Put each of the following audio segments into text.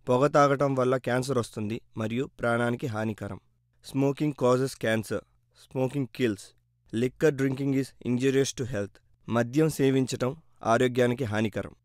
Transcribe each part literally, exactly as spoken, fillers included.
పొగ తాగటం వల్ల క్యాన్సర్ వస్తుంది మరియు ప్రాణానికి హానికరం. Smoking causes cancer. Smoking kills. Liquor drinking is injurious to health. మద్యం సేవించటం ఆరోగ్యానికి హానికరం.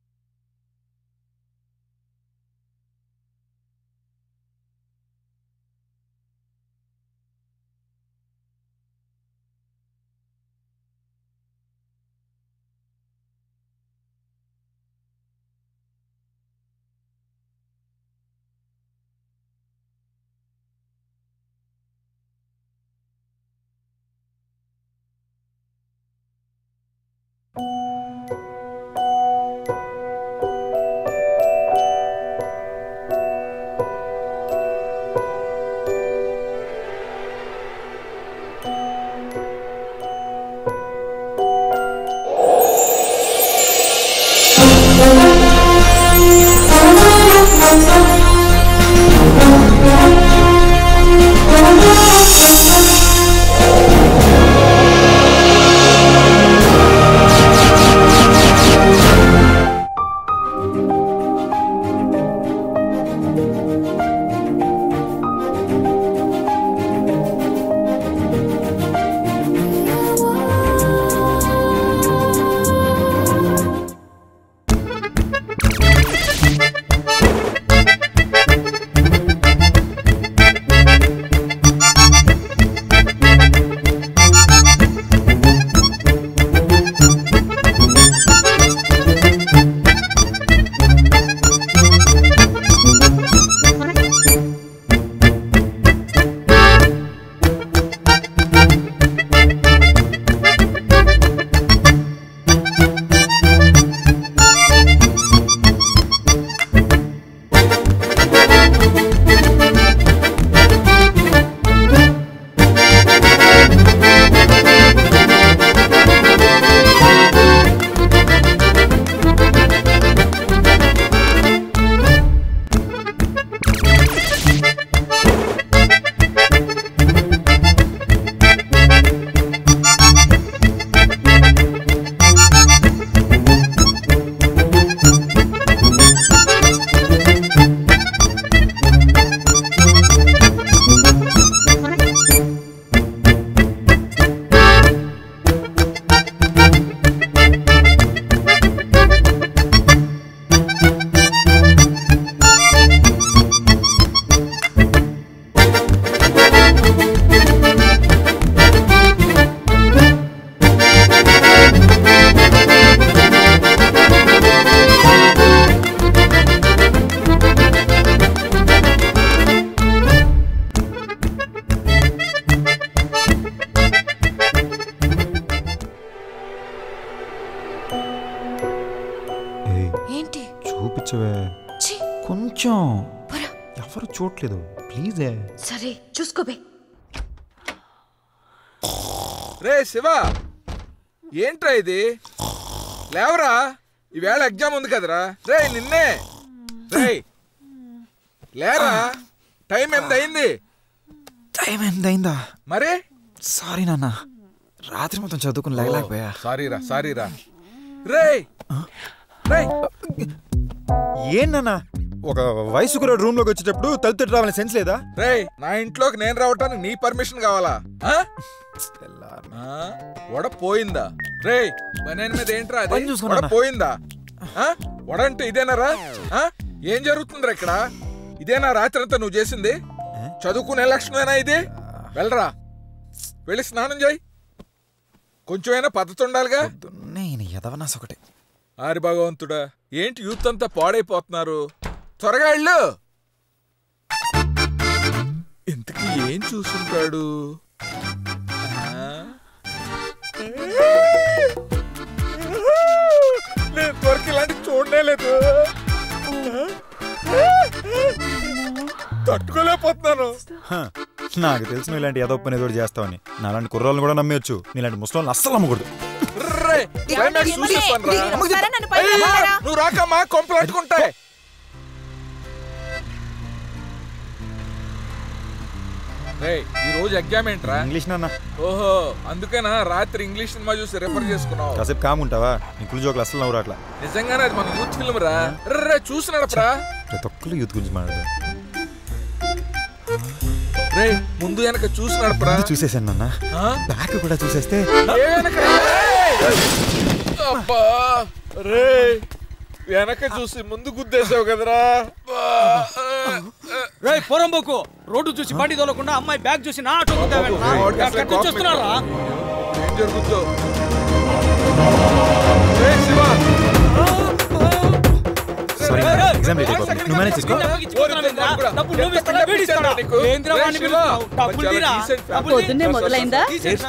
కొంచెం ఎవరు చూడలేదు ప్లీజ్. సరే చూసుకోబే. రే శివ, ఏంట్రా ఇది? లేవరా, ఈవేళ ఎగ్జామ్ ఉంది కదరా. రే నిన్నే. రే లేరా, టైం ఎంత అయింది? టైం ఎంత అయిందా? మరి సారీ నాన్న, రాత్రి మొత్తం చదువుకుని లేకపోయా. సారీరా సారీరా. రే రే ఏంటన్నా ఒక వయసు కూడా రూమ్ లోకి వచ్చేటప్పుడు తలుపు రావాలని సెన్స్ లేదా? రే నా ఇంట్లోకి నేను రావటానికి నీ పర్మిషన్ కావాలా? వడ పోయిందా? రే బనేన్ మీద ఏంట్రా అది? వడ పోయిందా? వడంటే ఇదేనారా? ఏం జరుగుతుందిరా ఇక్కడ? ఇదేనా రాత్రి అంతా నువ్వు చేసింది? చదువుకునే లక్షణమేనా ఇది? వెళ్ళరా, వెళ్ళి స్నానం చేయి. కొంచెమైనా పద్ధతి ఉండాలిగా. ఒకటి ఆరి భగవంతుడా, ఏంటి యూత్ అంతా పాడైపోతున్నారు? త్వరగా వెళ్ళు. ఇంతకీ ఏం చూసుంటాడు? నేను త్వరకి ఇలాంటి చూడలే లేదు, తట్టుకోలేకపోతున్నాను. నాకు తెలుసు ఇలాంటి ఏదో పని ఏదో చేస్తావని. నాలాంటి కుర్రాలను కూడా నమ్మేయచ్చు, నీలాంటి ముసలాన్ని అస్సలు నమ్మకూడదు. నువ్వు రాకమ్మా, కొంపలు అట్టుకుంటాయి. ఈ రోజు ఎగ్జామ్ ఏంట్రా? ఇంగ్లీష్ నాన్న. ఓహో, అందుకేనా రాత్రి ఇంగ్లీష్ సినిమా చూసి రెఫర్ చేసుకున్నావు? కాసేపు కాముంటావా? నికుల్ జోకులు అసలు నవ్వు రాట్లా. నిజంగానే అది మన యూత్ ఫిల్మ్ రా. రే చూసినాడప్రా. ప్రతి ఒక్కరు యూత్ గురించి మాట్లాడారు. రే ముందు వెనక చూసి నడపరా. చూసేసాను నాన్న, బ్యాక్ కూడా చూసేస్తే. అబ్బా రే వెనక చూసి ముందు గుద్దేసావు కదరా. రే పొరంబోకు, రోడ్డు చూసి బండి తోలకుండా అమ్మాయి బ్యాగ్ చూసి నా ఆటో చూస్తున్నారా? ఏం జరుగుతుందో. ఎగ్జామ్ లేట్ అయిపోతుంది, నువ్వు మేనేజ్ చేసుకో. పొద్దున్నే మొదలైందా?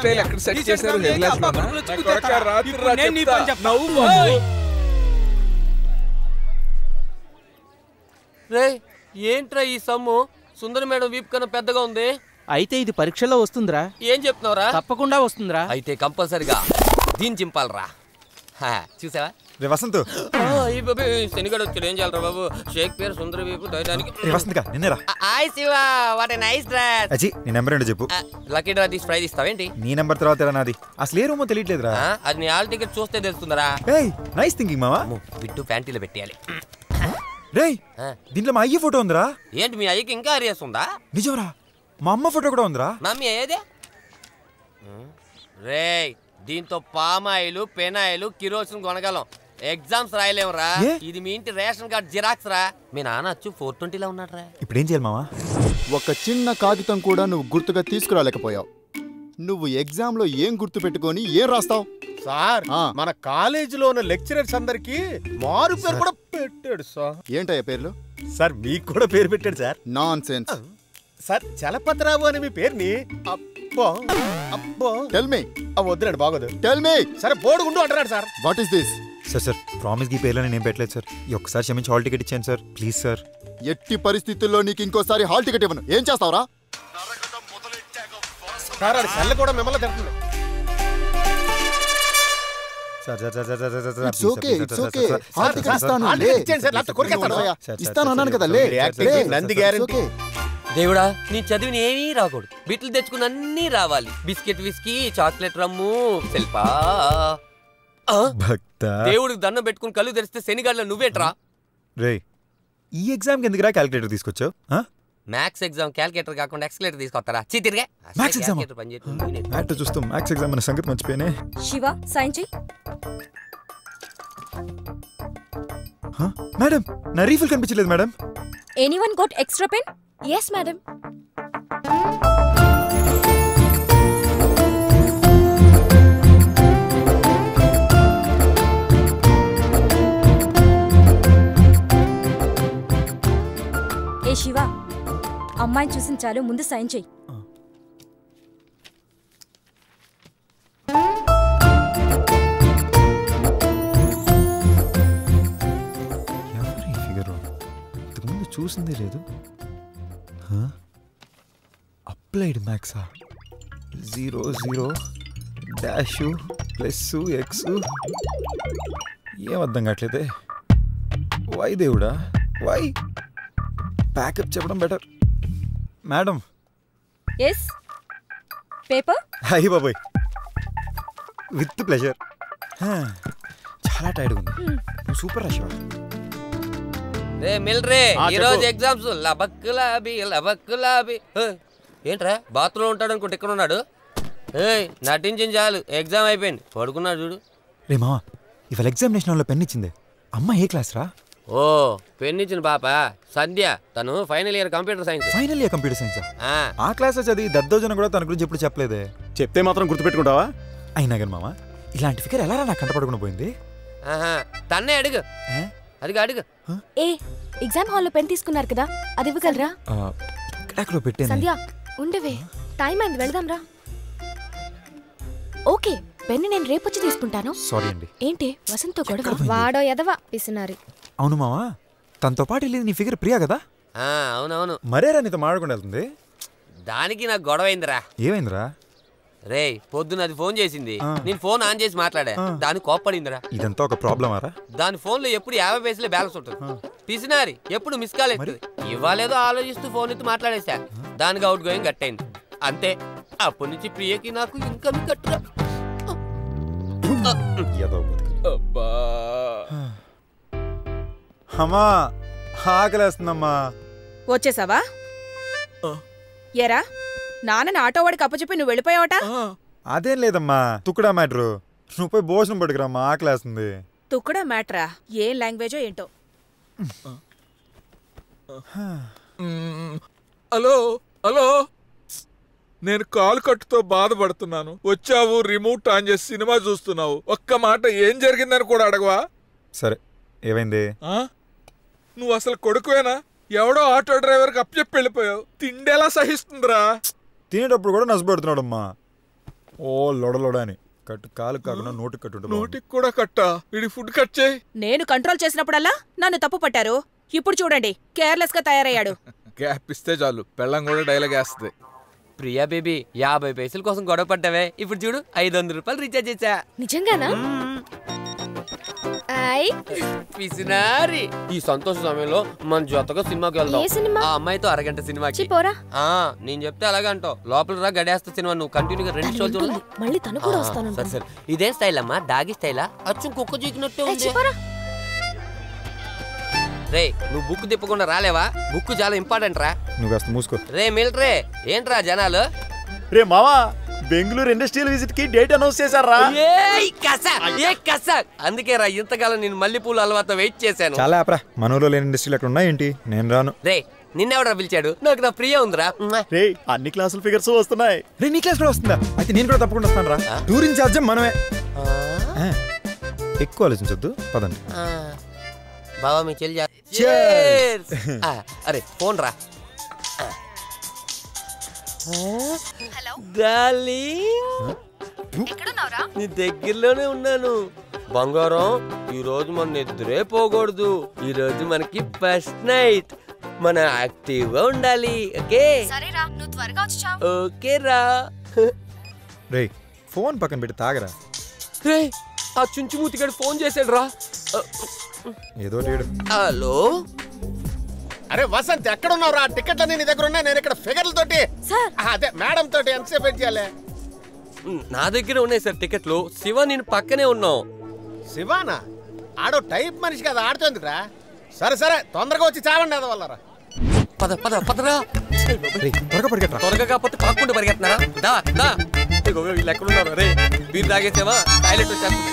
రే ఏంట్రా ఈ సమ్ము? సుందర మేడం వీపు కన్నా పెద్దగా ఉంది. అయితే ఇది పరీక్షలో వస్తుందిరా. ఏం చెప్తున్నావురా? తప్పకుండా వస్తుందిరా. అయితే కంపల్సరిగా దీన్ని చింపాలరా. చూసావా రే వసంత్, శనిగడు వచ్చాడు. ఏం చేయాలరా బాబు? షేక్స్పియర్ సుందర వీపు టైటానిక్. వసంత్ గా నిన్నేరా. Hi Siva, what a nice dress. అజీ నీ నెంబర్ ఏంటో చెప్పు. లక్కీ డ్రా తీసి ప్రైజ్ ఇస్తావేంటి? నీ నెంబర్ తర్వాత నాది. అసలు ఏ రూమో తెలియట్లేదురా. అది నీ హాల్ టికెట్ చూస్తే తెలుస్తుందరా. ఏయ్ నైస్ థింకింగ్ మావా. బిట్టు ప్యాంటీలో పెట్టేయాలి. రేయ్ దీంట్లో మా అయ్య ఫోటో ఉందిరా. ఏంటి మీ అయ్యకి ఇంకా అరియస్ ఉందా? నిజంరా, మా అమ్మ ఫోటో కూడా ఉందిరా. మమ్మీ ఏదే? రేయ్ దీంతో పామాయిలు, పెనాయిలు, కిరోసిన్ కొనగలం. ఎగ్జామ్స్ రాయలేమురా. ఇది మీ ఇంటి రేషన్ కార్డ్ జిరాక్స్ రా. మీ నాన్న వచ్చి ఫోర్ ట్వంటీలో ఉన్నాడు రా. ఇప్పుడు ఏం చేయాలి మావా? ఒక చిన్న కాగితం కూడా నువ్వు గుర్తుగా తీసుకురాలేకపోయావు. నువ్వు ఎగ్జామ్ లో ఏం గుర్తు పెట్టుకొని ఏం రాస్తావు? సార్ మన కాలేజీలో ఉన్న లెక్చరర్స్ అందరికి మారు పేరు కూడా పెట్టాడు సార్. ఏంటయ్యా పేర్లు? సార్ మీకు కూడా పేరు పెట్టాడు sir. Nonsense sir. Chalapathirao అని మీ పేరుని అబ్బో అబ్బో టెల్ మీ. వద్దులేండి బాగోదు. Tell me. సరే బోర్డుగుండు అంటున్నాడు sir. What is this? Sir sir promise కి పేర్లని నేను పెట్టలేదు సార్. ఈ ఒక్కసారి క్షమించి హాల్ టికెట్ ఇచ్చాను సార్, ప్లీజ్ సార్. ఎట్టి పరిస్థితుల్లో నీకు ఇంకోసారి హాల్ టికెట్ ఇవ్వను. ఏం చేస్తావురా? సార్ అది సెల్ కూడా మిమ్మల్ని తిడుతుంది. Sir sir sir sir sir sir it's okay, it's okay. Hall ticket ఇస్తాను. హాల్ టికెట్ ఇచ్చేయండి సార్, లేకపోతే కొరికేస్తాను. ఇస్తాను అన్నాను కదా. లే నంది గ్యారెంటీ. దేవుడా నీ చదివిన ఏమీ రాకూడదు. బిట్లు తెచ్చుకుని అన్నీ రావాలి. బిస్కెట్, విస్కీ, చాక్లెట్, రమ్ము, సెల్పా. భక్త దేవుడికి దండం పెట్టుకుని కళ్ళు తెరిస్తే శనిగాళ్ళ నువ్వేట్రా. రే ఈ ఎగ్జామ్ కి ఎందుకురా క్యాలిక్యులేటర్ తీసుకొచ్చావు? మ్యాథ్స్ ఎగ్జామ్ క్యాలిక్యులేటర్ కాకుండా ఎక్స్కలేటర్ తీసుకొస్తారా? చీతిరిగా మ్యాథ్స్ ఎగ్జామ్ మ్యాథ్స్ చూస్తూ మ్యాథ్స్ ఎగ్జామ్ అనే సంగతి మర్చిపోయానే. శివ సైన్ చెయ్. మేడం నా రీఫిల్ కనిపించలేదు madam. Anyone got extra pen? yes madam. ఏ శివ, అమ్మాయిని చూసిన చాలు, ముందు సైన్ చెయ్యి. ఎవరి ఫిగర్ ఇంతకుముందు చూసిందే లేదు. అప్లైడ్ మ్యాథ్సా? Zero zero dash plus X ఏం అర్థం కావట్లేదే. వై దేవుడా వై? బ్యాకప్ చెప్పడం బెటర్. మేడం ఎస్ పేపర్? అయ్యి బాబోయ్, విత్ ప్లెజర్. చాలా టైర్డ్గా ఉంది. నువ్వు సూపర్ రాశావా? రే మిల్రే ఈరోజు ఎగ్జామ్స్ లబక్కులాబి లబక్కులాబి. ఏంట్రా బాత్రూమ్ ఉంటాడు అనుకుంటే ఇక్కడ ఉన్నాడు. ఏయ్ నటించింది చాలు, ఎగ్జామ్ అయిపోయింది, పడుకున్నాడు చూడు. రే మావా ఇవాళ ఎగ్జామినేషన్ హాల్లో పెన్ ఇచ్చింది. అమ్మ ఏ క్లాస్ రా? ఓ పెన్ ఇచ్చిన పాప సంధ్య, తను final year computer science. Final year computer science? ఆ క్లాస్ చదివి దద్దోజన కూడా తన గురించి ఎప్పుడు చెప్పలేదే. చెప్తే మాత్రం గుర్తుపెట్టుకుంటావా? అయినా కానీ మామ ఇలాంటి ఫిగర్ ఎలా నాకు కంటపడకుండా పోయింది? తన్నే అడుగు, అదిగా అడుగు. ఏ ఎగ్జామ్ హాల్లో పెన్ తీసుకున్నారు కదా, అది ఇవ్వగలరా? ఎక్కడో పెట్టాను. సంధ్య ఉండవే, టైం అయింది, వెళదాం రా. ఓకే పెన్ నేను రేపొచ్చి తీసుకుంటాను. సారీ అండి. ఏంటి వసంతో గొడవ? వాడో ఎదవా పిసినారి. అవును మావా, తనతో పాటు వెళ్ళేది నీ ఫిగర్ ప్రియా కదా? అవునవును. మరేరా నీతో మాట్లాడుకుంటూ వెళ్తుంది? దానికి నాకు గొడవ అయిందిరా. ఏమైందిరా? రే పొద్దున అది ఫోన్ చేసింది, నేను ఫోన్ ఆన్ చేసి మాట్లాడా, దాని కోప్పడిందిరా. ఇదంతా ఒక ప్రాబ్లమ్ ఆరా? దాని ఫోన్ లో ఎప్పుడు యాభై పైసలే బ్యాలెన్స్ ఉంటుంది. పిసినారి ఎప్పుడు మిస్ కాల్ ఎత్తుంది. ఇవ్వాలేదో ఆలోచిస్తూ ఫోన్ ఎత్తి మాట్లాడేసా, దానికి అవుట్ గోయింగ్ కట్టయింది అంతే. అప్పటి నుంచి ప్రియకి నాకు ఇన్కమ్ కట్టురా. అమ్మా ఆకలేస్తుందమ్మా. వచ్చేసావా? ఎరా నాన్నని ఆటోవాడికి అప్పచెప్పి నువ్వు వెళ్ళిపోయావట? అదేం లేదమ్మా, తుక్కుడా మ్యాటరు. నువ్వు పోయి భోజనం పట్టుకురామ్మా, ఆకలేస్తుంది. తుక్కుడా మ్యాటరా? ఏం లాంగ్వేజో ఏంటో. హలో హలో, నేను కాలు కట్టుతో బాధపడుతున్నాను. వచ్చావు, రిమోట్ ఆన్ చేసి సినిమా చూస్తున్నావు. ఒక్క మాట ఏం జరిగిందని కూడా అడగవా? సరే, ఏమైంది? నువ్వు అసలు కొడుకువేనా? ఎవడో ఆటో డ్రైవర్కి అప్పచెప్పి వెళ్ళిపోయావు. తిండేలా సహిస్తుందిరా? తినేటప్పుడు కూడా నష్టపెడుతున్నాడమ్మా. ఓ లొడలొడ అని. కట్టు కాలు కాకుండా నోటికి కట్టు. నోటికి కూడా కట్టా? వీడి ఫుడ్ కట్ చేయి. నేను కంట్రోల్ చేసినప్పుడల్లా నన్ను తప్పు పట్టారు. ఇప్పుడు చూడండి, కేర్లెస్ గా తయారయ్యాడు. గ్యాప్ ఇస్తే చాలు, పెళ్ళం కూడా డైలాగ్ వేస్తుంది. ప్రియా బేబీ, యాభై పైసల కోసం గొడవ పడ్డావే, ఇప్పుడు చూడు ఐదు వందల రూపాయలు రీఛార్జ్ చేసా. నిజంగానా? పిసినారి. ఈ సంతోష సమయంలో మన జొత్తగా సినిమాకి వెళ్దాం. ఆ అమ్మాయితో అరగంట సినిమాకి. నేను చెప్తే అలాగే అంటావు. లోపల రా, గడేస్తా సినిమా. నువ్వు కంటిన్యూగా రెండు షోలు చూడాలి. మళ్ళీ తను కూడా వస్తాను. సరే సరే, ఇదే స్టైల్ అమ్మా, డాగి స్టైలా? అచ్చు కుక్క చీకినట్టే ఉంది. రే, నువ్వు బుక్ తిప్పకుండా రాలేవా? బుక్ చాలా ఇంపార్టెంట్ రా. నువ్వు కాస్త మూసుకో. రే మిలిటరీ, ఏంట్రా జనాలు? రే మావా, బెంగళూరు ఇండస్ట్రియల్ విజిట్ కి డేట్ అనౌన్స్ చేశారా? అందుకే రా ఇంతకాలం నేను మల్లెపూలు అలవాతో వెయిట్ చేశాను. చాలా ఆపరా, మనూరులో లేని ఇండస్ట్రీలు ఎక్కడ ఉన్నాయేంటి? నేను రాను. రే, నిన్నెవడా పిలిచాడు? నాకు నా ప్రియ ఉందిరా. రే, అన్ని క్లాసుల ఫిగర్స్ వస్తున్నాయి. రే, నీ క్లాస్ కూడా వస్తుందా? అయితే నేను కూడా తప్పకుండా వస్తాను రా. టూర్ ఇన్ఛార్జ్ మనమే. ఎక్కువ ఆలోచించొద్దు, పదండి. బావా, మీ చెల్లి. అరే ఫోన్ రా. నీ దగ్గరలోనే ఉన్నాను బంగారం. ఈ రోజు మన నిద్రే పోకూడదు. ఈ రోజు మనకి ఫస్ట్ నైట్. మన యాక్టివ్ గా ఉండాలి. ఓకే ఓకే రా. రే, ఫోన్ పక్కన పెట్టి తాగరా. రే, ఆ చుంచుమూతి గడు ఫోన్ చేశాడు రా. ఏదో. హలో, అరే వసంత్, ఎక్కడ ఉన్నావు రా? టికెట్లన్నీ నీ దగ్గర ఉన్నాయి. నేను ఇక్కడ ఫిగర్లతోటి, అదే మేడం తోటి ఎంతసేపు వెయిట్ చేయాలి? నా దగ్గర ఉన్నాయి సార్ టికెట్లు. శివ, నేను పక్కనే ఉన్నావు. శివానా? ఆడో టైప్ మనిషి కదా, ఆడుతుందిరా. సరే సరే, తొందరగా వచ్చి చావండి అది వల్లరా. పద పద పదరా. త్వరగా పరిగెట్టరా. త్వరగా కాకపోతే పాక్కుంటూ పరిగెత్తున్నారా? దా దా. వీళ్ళు ఎక్కడున్నారు? రే, వీరు తాగేసావా? టాయిలెట్ వచ్చేస్తుంది.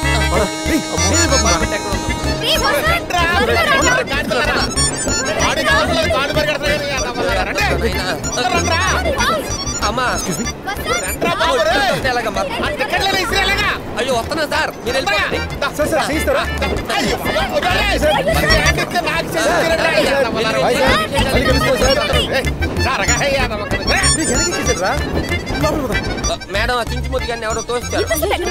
అమ్మా, అయ్యో వస్తున్నా సార్, మీరు వెళ్ళిపోండి. మేడం, ఆ చించుమూతి గారిని ఎవరో తోస్తారు.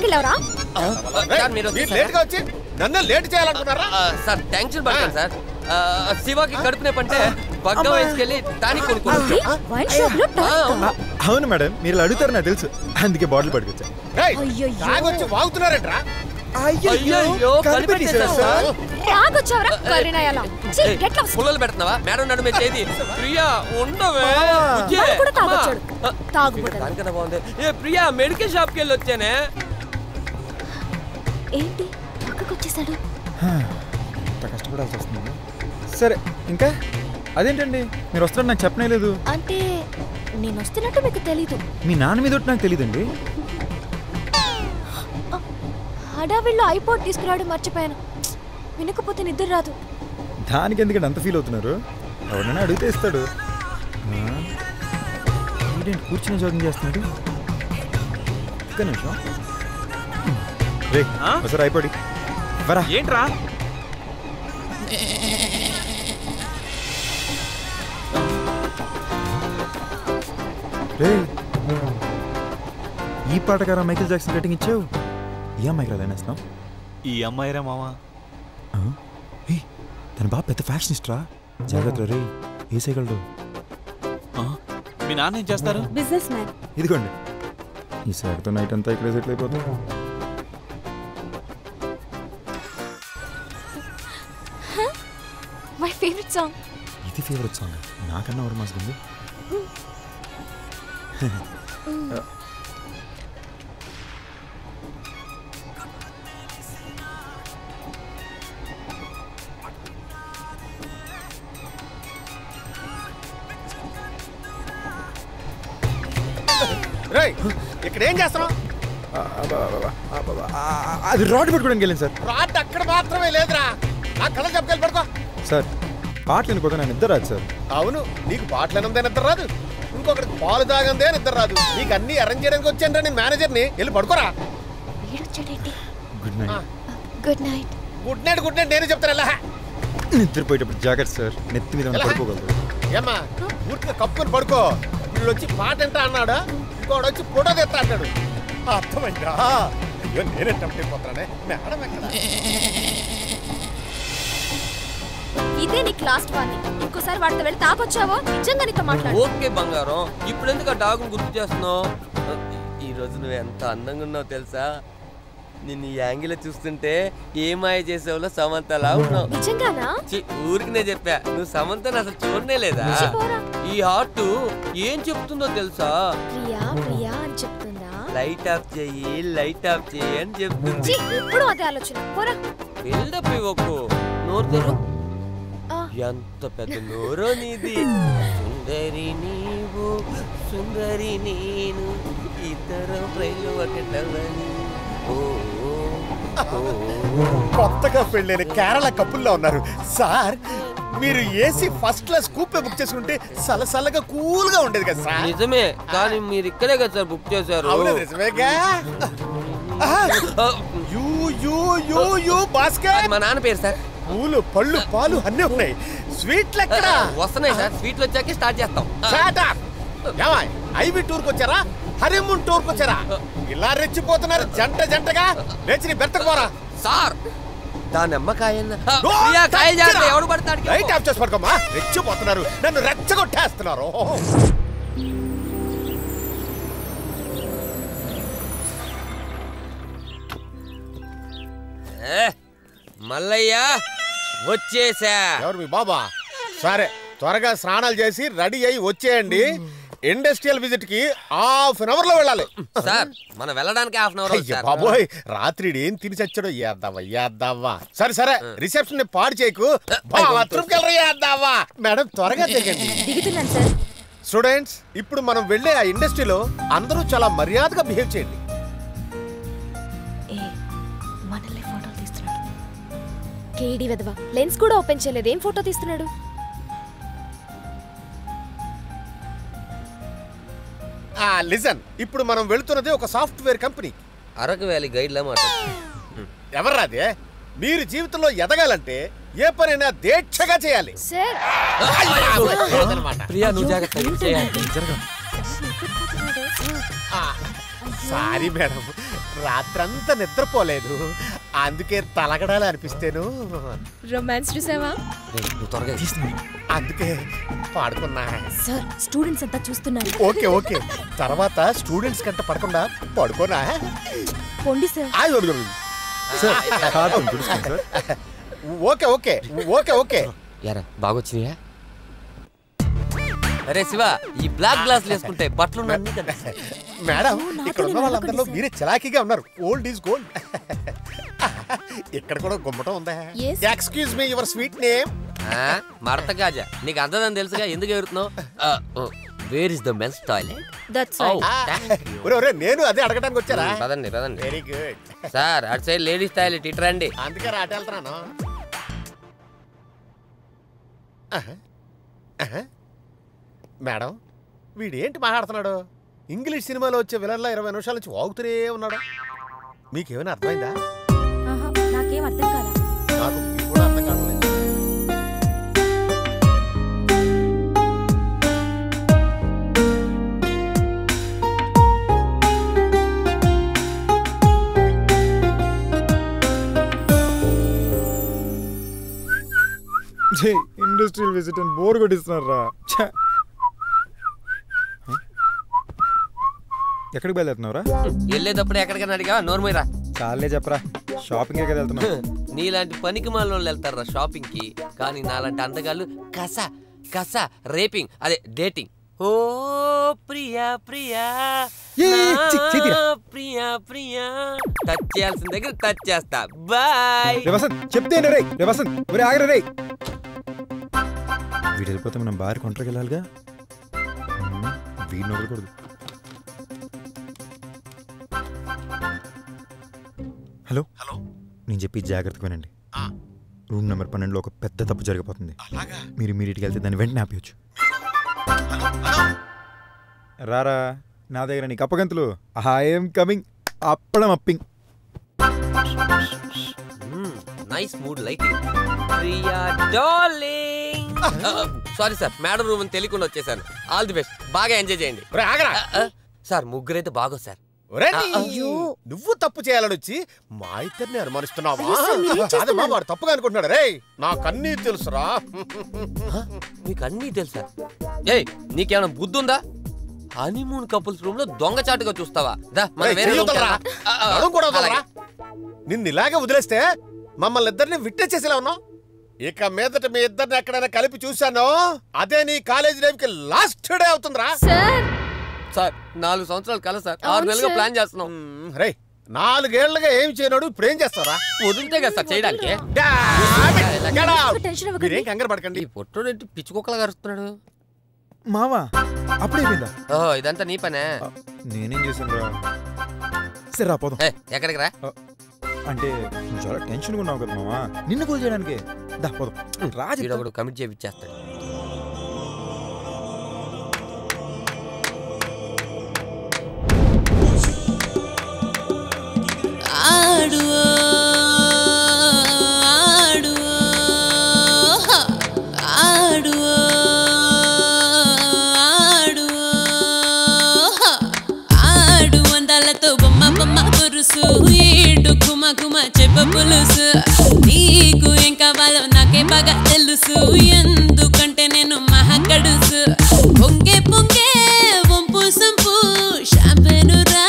నన్ను లేట్ చేయాలనుకున్నారా సార్? టెన్షన్ పడతాను సార్. శివకి కడుపునే పంటే బగ్గ వయసుకెళ్ళి టానిక్ కొనుక్కోండి. అవును మేడం, మీరు అడుగుతారు నాకు తెలుసు, అందుకే బాటిల్ పట్టుకొచ్చా. వాగుతున్నారంట్రా? పుల్లలు పెడుతున్నావా? మేడం నడుమే చేది. ప్రియా ఉండవే. దానికన్నా బాగుంది. ఏ ప్రియా, మెడికల్ షాప్కి వెళ్ళి వచ్చానే. ఏంటి పక్కకు వచ్చేసాడు? కష్టపడాల్సి వస్తుంది. సరే, ఇంకా అదేంటండి మీరు వస్తారని నాకు చెప్పనే లేదు. అంటే నేను వస్తున్నట్టు మీకు తెలీదు? మీ నాన్న మీద నాకు తెలియదండి. హడావిల్లో ఐపాడ్ తీసుకురావడం మర్చిపోయాను. వినకపోతే నిద్ర రాదు. దానికి ఎందుకంటే అంత ఫీల్ అవుతున్నారు? ఎవరైనా అడిగితే ఇస్తాడు. ఏంటంటే కూర్చుని జాగింగ్ చేస్తున్నాడు. ఒక్క నిమిషం. రే, ఒకసారి అయిపోయి వరా. ఏంట్రా? రే, ఈ పాటకారా మైకేల్ జాక్సన్ కటింగ్ ఇచ్చావు. ఈ అమ్మాయికి రాలేనేస్తున్నావు? ఈ అమ్మాయిరా మావా. తన బాబు పెద్ద ఫ్యాషనిస్ట్రా. జాగ్రత్త రే, వేసేయగలడు. మీ నాన్న ఏం చేస్తారు? Business man. ఇదిగోండి, ఈ సార్తో నైట్ అంతా ఇక్కడే సెటిల్ అయిపోతుంది. My favourite song. ఇది ఫేవరెట్ సాంగ్? నాకన్నా ఎవరు మాసుకుంది? రేయ్ ఇక్కడ ఏం చేస్తున్నావు? అది రాడ్ పెట్టుకోవడానికి వెళ్ళాను సార్. రాడ్ అక్కడ మాత్రమే లేదురా, నా కళ్ళ చెప్పకెళ్ళి పడుకో. సార్ పాటలు ఎన్నుకోదా నేను నిద్ర రాదు సార్. అవును, నీకు పాటలు ఎనందే నిద్ర రాదు, ఇంకొకటి పాలు తాగందే నిద్ర రాదు. నీకు అన్ని అరేంజ్ చేయడానికి వచ్చాను రా నేను మేనేజర్ని. వెళ్ళి పడుకోరా. Good night. Good night. Good night good night నేనే చెప్తాను. నిద్రపోయేటప్పుడు జాగ్రత్త సార్, నెత్తి మీద పడుకోగలరు. ఏమ్మా ఊరికి కప్పుకొని పడుకో. వీళ్ళు వచ్చి పాట ఎంత అన్నాడు, ఇంకోడు వచ్చి ఫోటో తెస్తా అంటాడు. అర్థమైందా? అయ్యో నేనే టంపైపోతానే. మేడం ఎక్కడ? ఇదే నీకు లాస్ట్ వార్నింగ్. ఇంకోసారి వాడితో వెళ్ళి తాకొచ్చావో నిజంగా నీతో మాట్లాడు. ఓకే బంగారం, ఇప్పుడు ఎందుకు ఆ డాగును గుర్తు చేస్తున్నావు? ఈ రోజు నువ్వు ఎంత అందంగా ఉన్నావు తెలుసా? నిన్ను ఈ యాంగిల్ చూస్తుంటే ఏ మాయ చేసావులో సమంతలా ఉన్నావు. నిజంగానా? ఊరికి నేను చెప్పా, నువ్వు సమంతను అసలు చూడనే లేదా? ఈ హార్ట్ ఏం చెప్తుందో తెలుసా? ప్రియా ప్రియా అని చెప్తుందా? లైట్ ఆఫ్ చెయ్యి లైట్ ఆఫ్ చెయ్యి అని చెప్తుంది. ఎప్పుడు అదే ఆలోచన. పోరా. బిల్డప్ ఇవ్వకు, నోరు తెరు. ఎంత పెద్ద నోరో నీది. సుందరి నీవు సుందరి నేను ఇద్దరు ప్రేమ ఒకటవని. కొత్తగా పెళ్ళైన కేరళ కపుల్లో ఉన్నారు సార్. మీరు AC first class coupe book చేసుకుంటే సలసలగా కూల్ గా ఉండేది కదా సార్. నిజమే, కానీ మీరు ఇక్కడే కదా సార్ బుక్ చేశారు. అవును నిజమేగా. You you you you basket. మా నాన్న పేరు సార్. పూలు పళ్ళు పాలు అన్నీ ఉన్నాయి. స్వీట్లు ఎక్కడ వస్తున్నాయి సార్? స్వీట్లు వచ్చాకే స్టార్ట్ చేస్తాం. ఐవి టూర్కి వచ్చారా, హరిమూన్ టూర్కి వచ్చారా? ఇలా రెచ్చిపోతున్నారు జంట జంటగా. లేచి నీ బెర్తకు పోరా సార్. దాని అమ్మకాయ ఎవడు పడతాడు? లైట్ ఆఫ్ చేసి పడుకోమా. రెచ్చిపోతున్నారు, నన్ను రెచ్చగొట్టేస్తున్నారు. మల్లయ్య వచ్చేసా. ఎవరు మీ బాబా? సరే త్వరగా స్నానాలు చేసి రెడీ అయ్యి వచ్చేయండి. ఇండస్ట్రియల్ విజిట్ కి హాఫ్ అన్ అవర్ లో వెళ్ళాలి సార్. మనం వెళ్ళడానికి హాఫ్ అన్ అవర్. బాబోయ్ రాత్రి ఏం తిని చచ్చాడో. ఏద్దావా ఏద్దావా. సరే సరే రిసెప్షన్ పాడు చేయకు. ఏద్దావా మేడం త్వరగా దిగండి. స్టూడెంట్స్ ఇప్పుడు మనం వెళ్ళే ఆ ఇండస్ట్రీలో అందరూ చాలా మర్యాదగా బిహేవ్ చేయండి. మనల్ని ఫోటో తీస్తున్నాడు. కేడి వెదవా లెన్స్ కూడా ఓపెన్ చేయలేదు, ఏం ఫోటో తీస్తున్నాడు? లిజన్, ఇప్పుడు మనం వెళుతున్నది ఒక software company. Araku valley guide లా మాట్లాడు. ఎవర్రాదే? మీరు జీవితంలో ఎదగాలంటే ఏ పనైనా దీక్షగా చేయాలి. సారీ మేడం, రాత్రంతా నిద్రపోలేదు, అందుకే తలగడాలి అనిపిస్తేను. రొమాన్స్ చూసావా? అందుకే పాడుకున్నా. సార్ స్టూడెంట్స్ అంతా చూస్తున్నారు. ఓకే ఓకే, తర్వాత స్టూడెంట్స్ కంట పడకుండా పడుకోనా? పొండి sir. Okay okay okay okay. యారా బాగొచ్చినాయా? అరే శివ, ఈ బ్లాక్ గ్లాస్ వేసుకుంటే బట్టలు మేడం ఇక్కడ ఉన్న వాళ్ళందరిలో మీరే చలాకీగా ఉన్నారు. Old is gold. ఇక్కడ కూడా గుమ్మటం ఉందా? Excuse me, your sweet name? మడత కాజా. నీకు అందదని తెలుసుగా, ఎందుకు ఎగురుతున్నావు? Where is the men's toilet? నేను అదే అడగడానికి వచ్చారా? పదండి పదండి. Very good sir. అటు సైడ్ లేడీస్ టాయిలెట్, ఇటు రండి. అందుకే అటు వెళ్తున్నాను. మేడం వీడేంటి మాట్లాడుతున్నాడు? ఇంగ్లీష్ సినిమాలో వచ్చే విలన్లా ఇరవై నిమిషాల నుంచి వాగుతూనే ఉన్నాడు. మీకేమైనా అర్థమైందా? నాకేం అర్థం కాదా? నాకు మీరు కూడా అర్థం కావట్లేదు. ఇండస్ట్రియల్ విజిట్ అని బోర్ కొట్టిస్తున్నారా? ఎక్కడికి బయలుదేరుతున్నావురా? వెళ్ళేటప్పుడు ఎక్కడికైనా అడిగా నోర్మీరా. చాలే చెప్పరా, షాపింగ్ ఎక్కడ వెళ్తున్నావు? నీలాంటి పనికి మాల్లో వెళ్తారా షాపింగ్ కి, కానీ నాలాంటి అందగాళ్ళు కస కస రేపింగ్, అదే డేటింగ్. ఓ ప్రియా ప్రియా ప్రియా ప్రియా, టచ్ చేయాల్సిన దగ్గర టచ్ చేస్తా. బాయ్. చెప్తే రే వసంత్, ఒరే ఆగరా రే. వీడు వెళ్ళిపోతే మనం బార్ కొంటకి వెళ్ళాలిగా, వీడిని వదలకూడదు. నేను చెప్పి జాగ్రత్తగా వినండి. రూమ్ నెంబర్ పన్నెండులో ఒక పెద్ద తప్పు జరిగిపోతుంది. మీరు ఇమీడియట్గా వెళ్తే దాన్ని వెంటనే ఆపేయచ్చు. రారా నా దగ్గర నీకు అప్పగంతులు. I'm coming. అప్పడం అప్పింగ్. Nice mood lighting. Priya darling. Sorry sir, madam room అని తెలియకుండా వచ్చేసాను. ఆల్ ది బెస్ట్, బాగా ఎంజాయ్ చేయండి. సార్ ముగ్గురైతే బాగోదు సార్. నువ్వు తప్పు చేయాలని వచ్చి మా ఇద్దరిని అనుమానిస్తున్నావా? వాడు తప్పుగా అనుకుంటున్నాడు. రే నాకు అన్నీ తెలుసురా. మీకు అన్నీ తెలుసా? ఏయ్ నీకేమైనా బుద్ధి ఉందా? హనీమూన్ కపుల్స్ రూమ్ లో దొంగచాటుగా చూస్తావా? నిన్ను ఇలాగే వదిలేస్తే మమ్మల్ని ఇద్దరిని విట్నెస్ చేసేలా ఉన్నావు. ఇక మీదట మీ ఇద్దరిని ఎక్కడైనా కలిపి చూశాను, అదే నీ కాలేజ్ లైఫ్ కి లాస్ట్ డే అవుతుందిరా. సార్ నాలుగు సంవత్సరాలు కల సార్, ఆరు నెలలుగా ప్లాన్ చేస్తున్నాం. రే నాలుగేళ్లుగా ఏం చేయనాడు, ఇప్పుడు ఏం చేస్తారా? వదిలితే కదా సార్ చేయడానికి. మీరేం కంగారు పడకండి. పొట్టోడు పిచ్చి కుక్కలా కరుస్తున్నాడు. మావా అప్పుడైపోయిందా? ఓహో ఇదంతా నీ పనే. నేనేం చేశాను రా? సరే రా పోదాం. ఎక్కడికి రా? అంటే చాలా టెన్షన్గా ఉన్నావు కదా మావా, నిన్ను కూల్ చేయడానికి. దా పోదాం. రాజు కమిట్ చేపిచ్చేస్తాడు. ఆడు ఆడు ఆడు ఆడు ఆడు అందాలతో బొమ్మ బొమ్మ పురుసు, ఏడు కుమ కుమ చెప్ప పులుసు. నీకు ఏం కావాలో నాకే బాగా తెలుసు, ఎందుకంటే నేను మహాకడుసు. పొంగే పొంగే వంపు సంపు షాంపెను రా,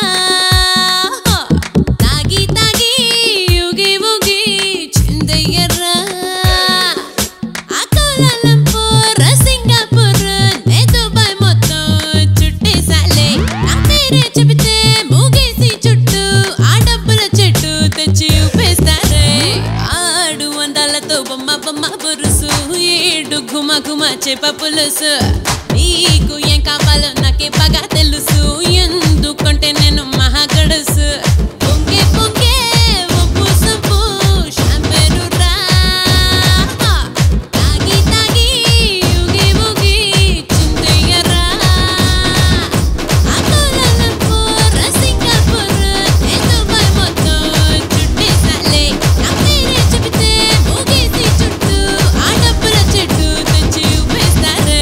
గుమ గుమ చేప పులుసు. నీకు ఏం కావాలో నాకే బాగా తెలుసు, ఎందుకంటే నేను మహాగడుసు. పొంగే పొంగే వంపు సంపు షాంపెను రా, తాగి తాగి ఊగి ఊగి చిందయ్యరా. అకోలాలంపూర్ సింగపూర్ దుబాయ్ మొత్తం చుట్టేసాలే. నా పేరే చెబితే ఊగేసి చుట్టూ ఆ డబ్బుల చెట్టు తెచ్చి ఊపేస్తారే.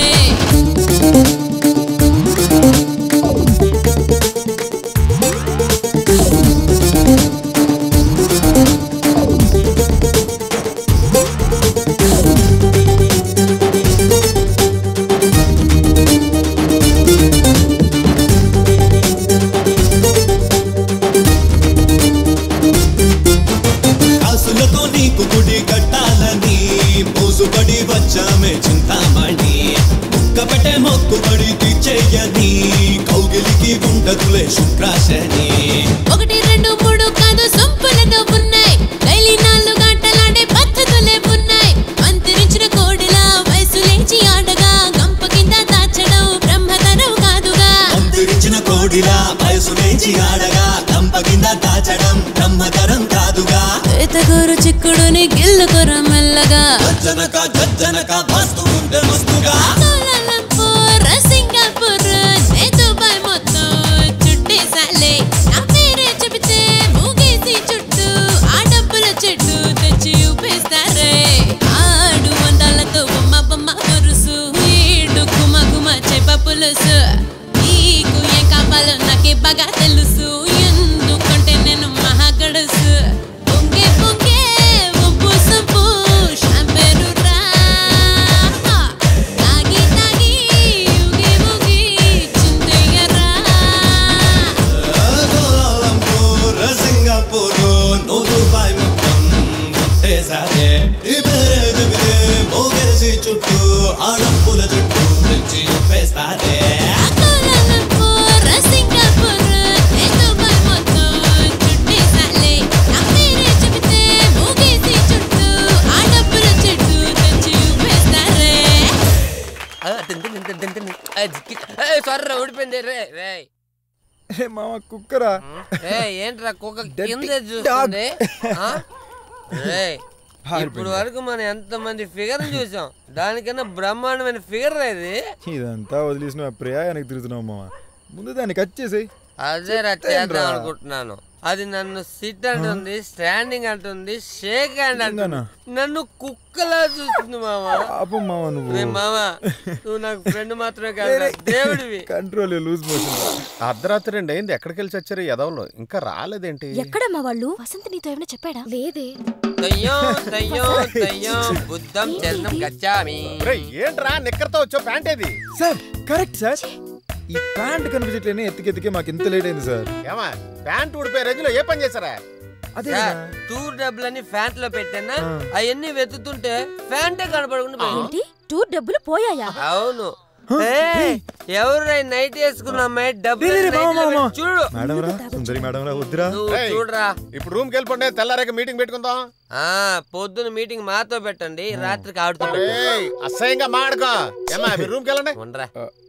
కాసులతో నీకు గుడి కట్టాలని మోసుబడి వచ్చామే చింతామణి. ముక్కపెట్టే మొక్కుబడి తీర్చేయని కౌగిలికి ఉండదులే శుక్రాశని. ఒకటి రెండు మూడు కాదు సొంపులతో ఉన్నాయి, డైలీ నాలుగు గంటలాడే పద్ధతులే ఉన్నాయి. అంతరించిన కోడిలా వయసు లేచి ఆడగా గంప కింద దాచడం బ్రహ్మతరం కాదుగా. అంతరించిన కోడిలా వయసు లేచి ఆడగా గంప కింద దాచడం బ్రహ్మతరం కాదుగా. ఎతగోరు చిక్కుడుని గిల్లుకొర మెల్లగా, గజ్జనక గజ్జనక వస్తూ ఉంటే మస్తుగా. కోలాలంపూర్ సింగపూర్ దుబాయ్ మొత్తం చుట్టేసాలే. నా పేరే చెబితే ఊగేసి చుట్టూ ఆ డబ్బుల చెట్టు తెచ్చి ఊపేస్తారే. ఆడు అందాలతో బొమ్మ బొమ్మ పురుసు, ఏడు గుమ గుమ చేప పులుసు. నీకు ఏం కావాలో నాకే బాగా తెలుసు, ఎందుకంటే నేను మహాగడుసు. పొంగే పొంగే వంపు సంపు షాంపెను రా, తాగి తాగి ఊగి ఊగి చిందయ్యరా. కోలాలంపూర్ సింగపూర్ దుబాయ్ మొత్తం చుట్టేసాలే. ఈ పేరే చెబితే మోగేసి చుట్టూ ఆ డబ్బుల చుట్టూ తెచ్చి ఊపేస్తారే. కోలాలంపూర్ సింగపూర్ దుబాయ్ మొత్తం చుట్టేసాలే. నా పేరే చెబితే ఊగేసి చుట్టూ ఆ డబ్బుల చెట్టు తెచ్చి ఊపేస్తారే. సారీ ఓడిపోయింది రే రే. మామ కుక్కరా? ఏంట్రా కుక్క కింద చూస్తుంది? ఇప్పుడు వరకు మనం ఎంత మంది ఫిగర్ చూసాం, దానికన్నా బ్రహ్మాండమైన ఫిగర్ ఇది. ఇదంతా వదిలేసిన ప్రయాణానికి తిరుగుతున్నావు మామ, ముందు దాన్ని కట్ చేసేయి. అదే చేద్దాం అనుకుంటున్నాను. అది నన్ను సిట్ అంటుంది, స్టాండింగ్ అంటుంది, షేక్ హ్యాండ్ అంటుంది, నన్ను కుక్కలా చూస్తుంది మామా. మామ నువ్వు మామా నువ్వు నాకు ఫ్రెండ్ మాత్రమే కాదు, దేవుడివి. Control loose motion. అర్ధరాత్రి రెండు అయింది, ఎక్కడికి వెళ్ళి వచ్చారు ఎదవలో, ఇంకా రాలేదేంటి? ఎక్కడమ్మా వాళ్ళు? వసంత్ నీతో ఏమైనా చెప్పాడా? లేదే. బుద్ధం చరణం గచ్చామి. ఏంట్రా నిక్కర్తో వచ్చో ప్యాంట్ ఏది? సార్ కరెక్ట్ సార్, ఈ ప్యాంట్ కనిపించట్లేని ఎత్తికెత్తికే మాకు ఇంత లేట్ అయింది సార్. ఏమా ప్యాంట్ ఊడిపోయే రేంజ్ లో ఏ పని చేశారా? అదే టూర్ డబ్బులని ఫ్యాంట్ లో పెట్టానా, అవన్నీ వెతుకుతుంటే ఫ్యాంటే కనపడకుండా. టూర్ డబ్బులు పోయాయా? అవును. ఎవరు నైట్ వేసుకున్న అమ్మాయి డబ్బులు చూడు. చూడరా, ఇప్పుడు రూమ్ కి వెళ్ళిపోండి, తెల్లారేక మీటింగ్ పెట్టుకుందాం. ఆ పొద్దున మీటింగ్ మాతో పెట్టండి, రాత్రికి ఆడుతాం. అసహ్యంగా మాడుకో. ఏమా రూమ్ కి వెళ్ళండి. ఉండరా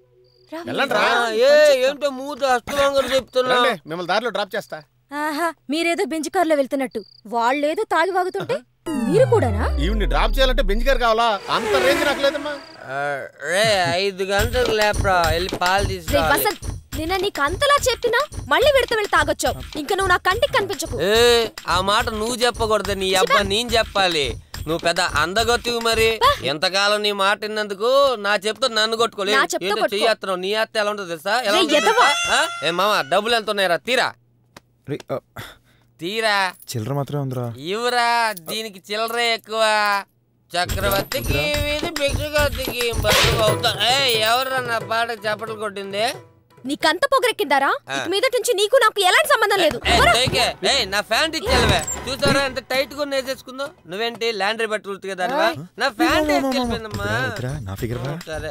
ఏంటో మూత అస్తమాంగా చెప్తున్నా. మిమ్మల్ని దారిలో డ్రాప్ చేస్తా. ఆహా, మీరేదో బెంచ్ కార్ లో వెళ్తున్నట్టు, వాళ్ళేదో తాగి వాగుతుంటే మీరు కూడానా? ఈవిని డ్రాప్ చేయాలంటే బెంచ్ కార్ కావాలా? అంత రేంజ్ నాకు లేదమ్మా. రే ఐదు గంటలకు లేపరా, వెళ్ళి పాలు తీసుకురా. నిన్న నీకు అంతలా చెప్పినా మళ్ళీ విడత వెళ్ళి తాగొచ్చావు. ఇంకా నువ్వు నా కంటికి కనిపించకు. ఏ ఆ మాట నువ్వు చెప్పకూడదు, నీ అబ్బా నేను చెప్పాలి. నువ్వు పెద్ద అందగొత్తివి మరి. ఎంతకాలం నీ మాట విన్నందుకు నా చెప్తా నన్ను కొట్టుకోలేదు. చెయ్యేస్తున్నావు, నీ అత్త ఎలా ఉంటుందో తెలుసా? ఎలా ఉంటుందో ఏ మామ, డబ్బులు ఎంత ఉన్నాయరా? తీరా తీరా. చిల్లర మాత్రమే ఉందిరా. ఇవరా, దీనికి చిల్లరే ఎక్కువ. చక్రవర్తికి వీధి భిక్షుగతికి అవుతా. ఎవరా నా పాట చప్పట్లు కొట్టింది? నీకంత పొగరెక్కిందారా? ఇక మీద నుంచి నీకు నాకు ఎలాంటి సంబంధం లేదు. నా ఫ్యాంట్ ఇచ్చేవే, చూసారా ఎంత టైట్ గా వేసేసుకుందో. నువ్వేంటి ల్యాండ్రీ బట్టి ఉడుతుంది కదా, నా ఫ్యాంట్ వేసుకెళ్ళిపోయిందమ్మా. సరే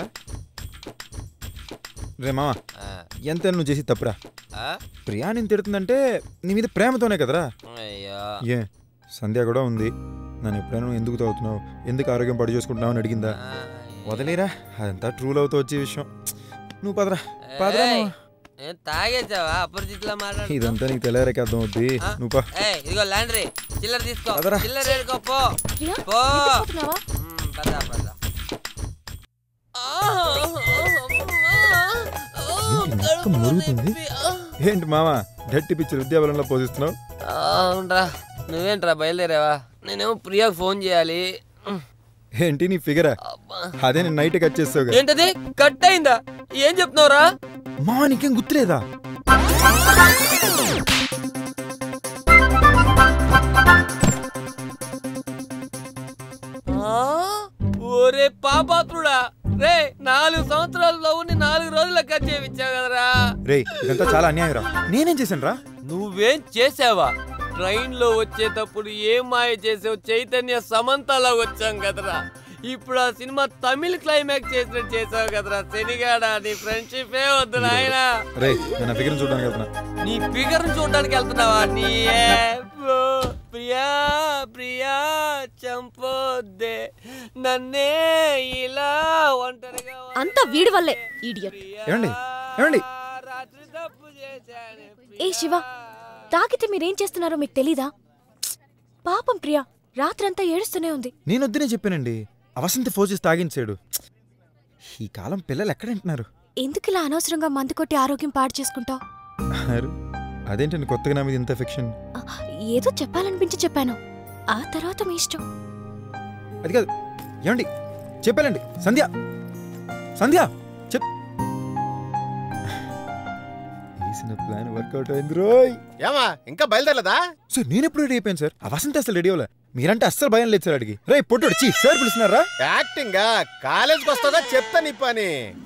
రే మామా, ఎంత నువ్వు చేసి తప్పురా. ప్రియా నేను తిడుతుందంటే నీ మీద ప్రేమతోనే కదరా. ఏ సంధ్య కూడా ఉంది, నన్ను ఎప్పుడైనా ఎందుకు తాగుతున్నావు, ఎందుకు ఆరోగ్యం పడి చేసుకుంటున్నావు అని అడిగిందా? వదిలేరా, అదంతా ట్రూల్ అవుతూ వచ్చే విషయం. నువ్వు పదరా పదరా. తాగేసావా అపరిచితులా మాట్లాడు? ఇదంతా నీకు తెలియరేక అర్థం అవుద్ది. నువ్వు ఇదిగో ల్యాండ్రీ చిల్లర తీసుకో, చిల్లర ఏడుకో పో పో. పదా పదా. ఏంటి మామా గట్టి పిచ్చి ఉద్యావరంలో పోజిస్తున్నావు? అవునరా, నువ్వేంట్రా బయలుదేరావా? నేనేమో ప్రియాకు ఫోన్ చేయాలి. ఏంటి నీ ఫిగరా? అదే నేను నైట్ కట్ చేస్తావు. ఏంటది కట్ అయిందా? ఏం చెప్తున్నావురా? మా నీకేం గుర్తులేదా? ఓరే పాపాత్రుడా, రే నాలుగు సంవత్సరాల్లో ఉండి నాలుగు రోజుల కట్ చేయించావు కదరా. రే ఇదంతా చాలా అన్యాయం రా. నేనేం చేశాను రా? నువ్వేం చేసావా? ట్రైన్ లో వచ్చేటప్పుడు ఏం మాయ చేసావు? చైతన్య సమంతలా వచ్చాం కదరా. ఇప్పుడు ఆ సినిమా తమిళ క్లైమాక్స్ చేసినట్టు చేసావు కదరా. శనిగాడా, నీ ఫ్రెండ్షిప్ ఏ వద్దు నాయన. రే నా ఫిగర్ చూడడానికి వెళ్తున్నా. నీ ఫిగర్ చూడడానికి వెళ్తున్నావా? నీ ప్రియా ప్రియా చంపొద్దే నన్నే ఇలా ఒంటరిగా. అంత వీడి వల్లే ఇడియట్. ఏమండి ఏమండి? ఏ శివ, తాగితే మీరేం చేస్తున్నారో మీకు తెలీదా? పాపం ప్రియా రాత్రంతా ఏడుస్తూనే ఉంది. నేను వద్దునే చెప్పానండి, అవసంతి ఫోజెస్ తాగించాడు. ఈ కాలం పిల్లలు ఎక్కడంటున్నారు? ఎందుకు ఇలా అనవసరంగా మందు కొట్టి ఆరోగ్యం పాడు చేసుకుంటావు? అదేంటండి కొత్తగా నా మీద ఇంత ఎఫెక్షన్? ఏదో చెప్పాలనిపించి చెప్పాను, ఆ తర్వాత మీ ఇష్టం. అది కాదు. ఏమండి చెప్పానండి. సంధ్య సంధ్య చెప్. వేసిన ప్లాన్ వర్కౌట్ అయింది రోయ్. ఏమా ఇంకా బయలుదేరలేదా? సార్ నేను ఎప్పుడు రెడీ అయిపోయాను సార్. ఆ వసంత అసలు రెడీ అవ్వలే. మీరంటే అస్సలు భయం లేదు సార్. అడిగి రే పొట్టు చీ సార్ పిలుస్తున్నారా? యాక్టింగ్ కాలేజ్కి వస్తుందా చెప్తా నీ పని.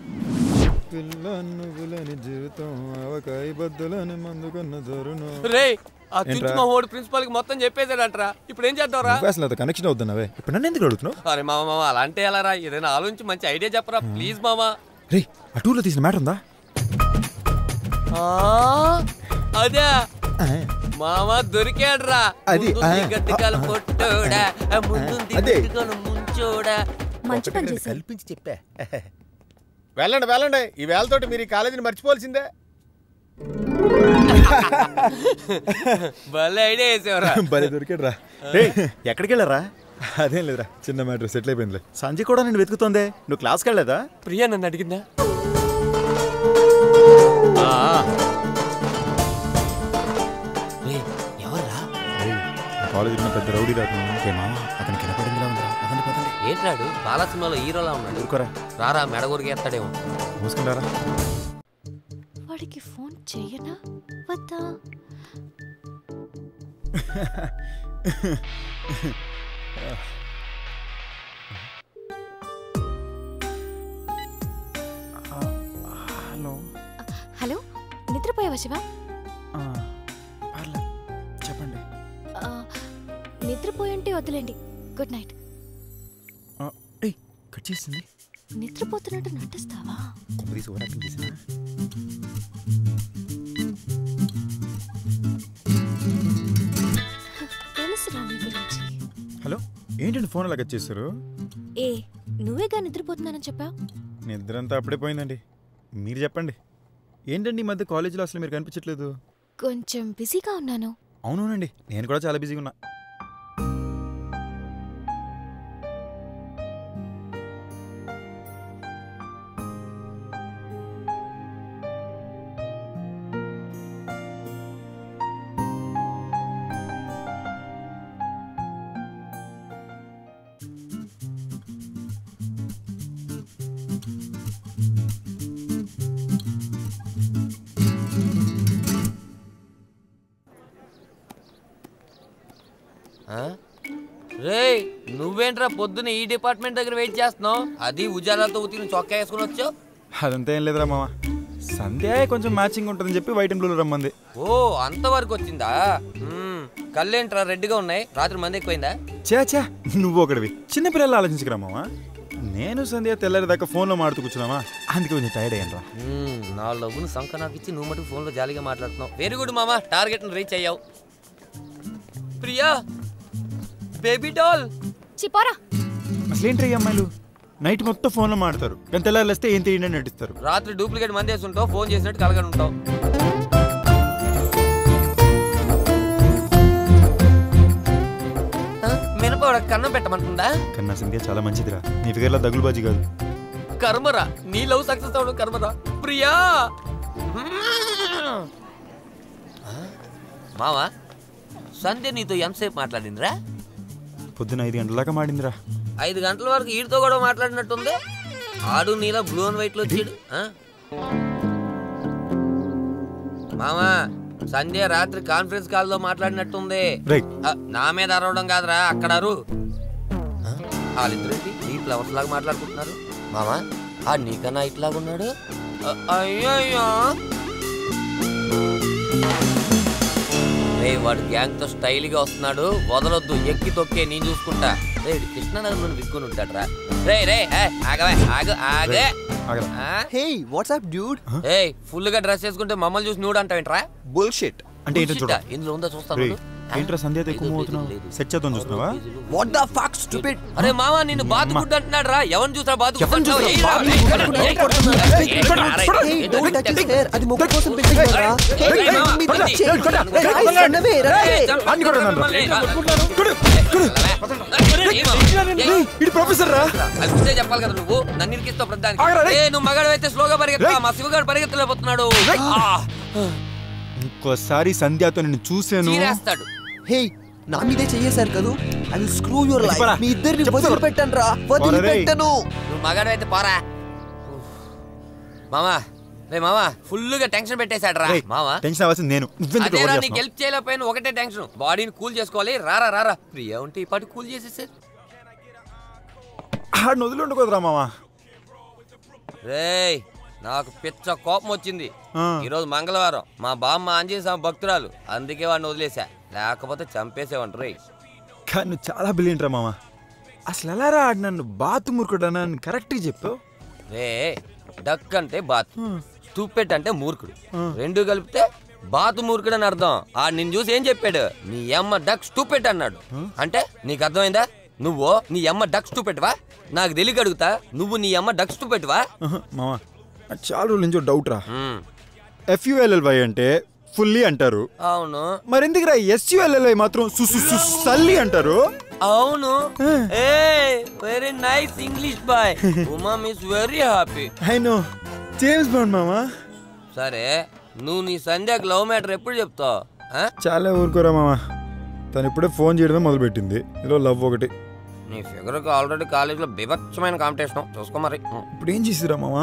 ప్రిన్సిపల్ కి మొత్తం చెప్పేసాడంటరా. ఇప్పుడు ఏం చేద్దాంరా? అసలు కనెక్షన్ అవుతున్నావే. ఇప్పుడు నన్ను ఎందుకు అడుగుతున్నావు? అరే మామ మామ అలా అంటే ఎలా రా? ఏదైనా ఆలోచించి మంచి ఐడియా చెప్పరా ప్లీజ్ మామా. రే ఆ టూర్లో తీసిన మ్యాటర్ ఉందా? అదే మామ దొరికాడ్రా. అది గట్టికాలు పొట్టోడా, ముందు ముంచోడా. మంచి పని చేశారు. కల్పించి చెప్పా. వెళ్ళండి వెళ్ళండి, ఈ వేళతోటి మీరు ఈ కాలేజీని మర్చిపోవాల్సిందే. భలే ఐడియా వేసేవరా. భలే దొరికాడు రా. ఎక్కడికి వెళ్ళారా? అదేం లేదురా, చిన్న మ్యాటర్ సెటిల్ అయిపోయిందిలే. సంజయ్ కూడా నేను వెతుకుతోందే, నువ్వు క్లాస్కి వెళ్ళలేదా? ప్రియా నన్ను అడిగిందా? ఎవర్రా? కాలేజ్ పెద్ద రౌడీ రాదు. అతనికి కనపడిందిలా ఉందా? అతని పదండి. ఏంటాడు బాల సినిమాలో హీరోలా ఉన్నాడు. ఊరుకోరా. రారా మెడగూరికి ఎత్తాడేమో. మూసుకుంటారా? వాడికి ఫోన్ చెయ్యనా వద్దా? హలో హలో, నిద్రపోయావా శివ? చెప్పండి. నిద్రపోయంటే వద్దులేండి, గుడ్ నైట్. కట్ చేసింది. నిద్రపోతున్నట్టు నటిస్తావా? కొంపదీసి ఓవర్ యాక్టింగ్ చేసినా? తెలుసురా మీ గురించి. హలో, ఏంటండి ఫోన్ అలా కట్ చేస్తారు? ఏ నువ్వేగా నిద్రపోతున్నానని చెప్పావు. నిద్ర అంతా అప్పుడే పోయిందండి. మీరు చెప్పండి, ఏంటండి ఈ మధ్య కాలేజీలో అసలు మీరు కనిపించట్లేదు? కొంచెం బిజీగా ఉన్నాను. అవునవునండి, నేను కూడా చాలా బిజీగా ఉన్నా. రే నువ్వేంట్రా పొద్దున్న ఈ డిపార్ట్మెంట్ దగ్గర వెయిట్ చేస్తున్నావు? అది ఉజాలతో ఉతికిన చొక్కా వేసుకుని వచ్చావు. అదంతా ఏం లేదురా మామ, సంధ్య కొంచెం మ్యాచింగ్ ఉంటుందని చెప్పి వైట్ అండ్ బ్లూలో రమ్మంది. ఓ అంతవరకు వచ్చిందా? కళ్ళేంట్రా రెడ్గా ఉన్నాయి, రాత్రి మంది ఎక్కువైందా? చా చా నువ్వు ఒకటివి, చిన్నపిల్లలు ఆలోచించకరా మామ. నేను సంధ్య తెల్లారి దాకా ఫోన్లో మాడుతూ కూర్చున్నామా, అందుకే కొంచెం టైర్డ్ అయ్యాను రా. నా లవ్వును సంక నాకు ఇచ్చి నువ్వు మటుకు ఫోన్లో జాలీగా మాట్లాడుతున్నావు. వెరీ గుడ్ మామ, టార్గెట్ని రీచ్ అయ్యావు. ప్రియా బేబీ డాల్ చిపోరా. అసలు ఏంటి అమ్మాయిలు నైట్ మొత్తం ఫోన్లో మాడతారు, కానీ తెల్లారి లేస్తే ఏం తెలియని నటిస్తారు. రాత్రి డూప్లికేట్ మంది వేస్తుంటావు, ఫోన్ చేసినట్టు కలగని ఉంటావు. మినప కన్నం పెట్టమంటుందా? కన్నా సంధ్య చాలా మంచిదిరా, నీ ఫిగర్లా దగులుబాజీ కాదు. కర్మరా, నీ లవ్ సక్సెస్ అవడం కర్మరా. ప్రియా మావా, సంధ్య నీతో ఎంతసేపు మాట్లాడిందిరా? పొద్దున ఐదు గంటల దాకా మాడిందిరా. ఐదు గంటల వరకు ఈడితో కూడా మాట్లాడినట్టుంది. ఆడు నీలా బ్లూ అండ్ వైట్ లో వచ్చాడు. మామా, సంధ్య రాత్రి కాన్ఫరెన్స్ కాల్ లో మాట్లాడినట్టుంది. నా మీద అరవడం కాదురా, అక్కడ అరు. వాళ్ళిద్దరు ఈ ఫ్లవర్స్ లాగా మాట్లాడుకుంటున్నారు. మామా, ఆ నీకన్నా ఇట్లాగా ఉన్నాడు. అయ్యో రే, వాడు గ్యాంగ్ తో స్టైల్ గా వస్తున్నాడు, వదలొద్దు, ఎక్కి తొక్కే నేను చూసుకుంటా. రే కృష్ణానగర్ నుండి విక్కుని ఉంటాడు రా. రే రే ఆగవే ఆగు ఆగే. Hey what's up dude. ఏ ఫుల్ గా డ్రెస్ చేసుకుంటే మమ్మల్ని చూసి నూడు అంటావేంట్రా? బుల్షిట్. అంటే ఏంటో చూడు. ఇందులో ఉందా చూస్తాను. ఏంట్రా సంధ్యతో ఎక్కువ అవుతున్నావు, సెట్ చేద్దాం చూస్తున్నావా? What the fuck stupid. అరే మావా, నిన్ను బాతు గుడ్ అంటున్నాడు రా. ఎవరిని చూసా బాతు గుడ్? అది మొక్క కోసం పెంచుకున్నారా? ప్రొఫెసర్ రా, అది చెప్పాలి కదా నువ్వు. నన్ను ఇరికిస్తావు ప్రధానికి. నువ్వు మగాడు అయితే స్లోగా పరిగెత్తా, మా శివగాడు పరిగెత్తలేకపోతున్నాడు. ఇంకోసారి సంధ్యతో నేను చూసాను. హే నా మీదే చెయ్యేశారు కదా, I will screw your life. మీ ఇద్దరిని వదిలిపెట్టను రా, వదిలిపెట్టను. నువ్వు మగాడు అయితే పోరా మామా. రే మామా, ఫుల్ గా టెన్షన్ పెట్టేశాడు రా. మామా టెన్షన్ అవ్వాల్సింది నేను. అదేరా, నీకు హెల్ప్ చేయలేకపోయినా ఒకటే టెన్షన్. బాడీని కూల్ చేసుకోవాలి. రారా రారా, ప్రియా ఉంటే ఈ పాటి కూల్ చేసేసారు. ఆడిని వదిలి ఉండకూడదురా మామా. రేయ్ నాకు పిచ్చ కోపం వచ్చింది. ఈరోజు మంగళవారం, మా బామ్మ ఆంజనేయ స్వామి భక్తురాలు, అందుకే వాడిని వదిలేసా, లేకపోతే చంపేసేవాడు. రే కానీ నువ్వు చాలా బ్రిలియంట్ రా మామ. అసలు ఎలా రా ఆడు నన్ను బాతు మురుకుడు అని కరెక్ట్గా చెప్పావు. రే డక్ అంటే బాత్, స్టూపిడ్ అంటే మూర్ఖుడు, రెండు కలిపితే బాతు మూర్ఖుడు అని అర్థం. ఆడు నిన్ను చూసి ఏం చెప్పాడు? నీ అమ్మ డక్ స్టూపిడ్ అన్నాడు. అంటే నీకు అర్థమైందా? నువ్వు నీ అమ్మ డక్ స్టూపిడ్వా? నాకు తెలియక అడుగుతా, నువ్వు నీ అమ్మ డక్ స్టూపిడ్వా? మామా చాలా రోజుల నుంచి డౌట్ రా. ఎఫ్యూఎల్ఎల్వై అంటే ఫుల్లీ అంటారు. అవును. మరెందుకురా ఎస్యుఎల్ఎల్ఐ మాత్రం సల్లి అంటారు? అవును. A very nice English boy. Uma is very happy. I know. James Bond మామా. సరే నువ్వు నీ సంధ్యకు లవ్ మ్యాటర్ ఎప్పుడు చెప్తావు? చాలా ఊరుకోరా మామా, తను ఇప్పుడే ఫోన్ చేయడమే మొదలుపెట్టింది. ఇలా లవ్ ఒకటి. నీ ఫిగర్కి ఆల్రెడీ కాలేజీలో బీభత్సమైన కాంపిటీషన్. చూసుకో మరి. ఇప్పుడు ఏం చేసిరా మామా?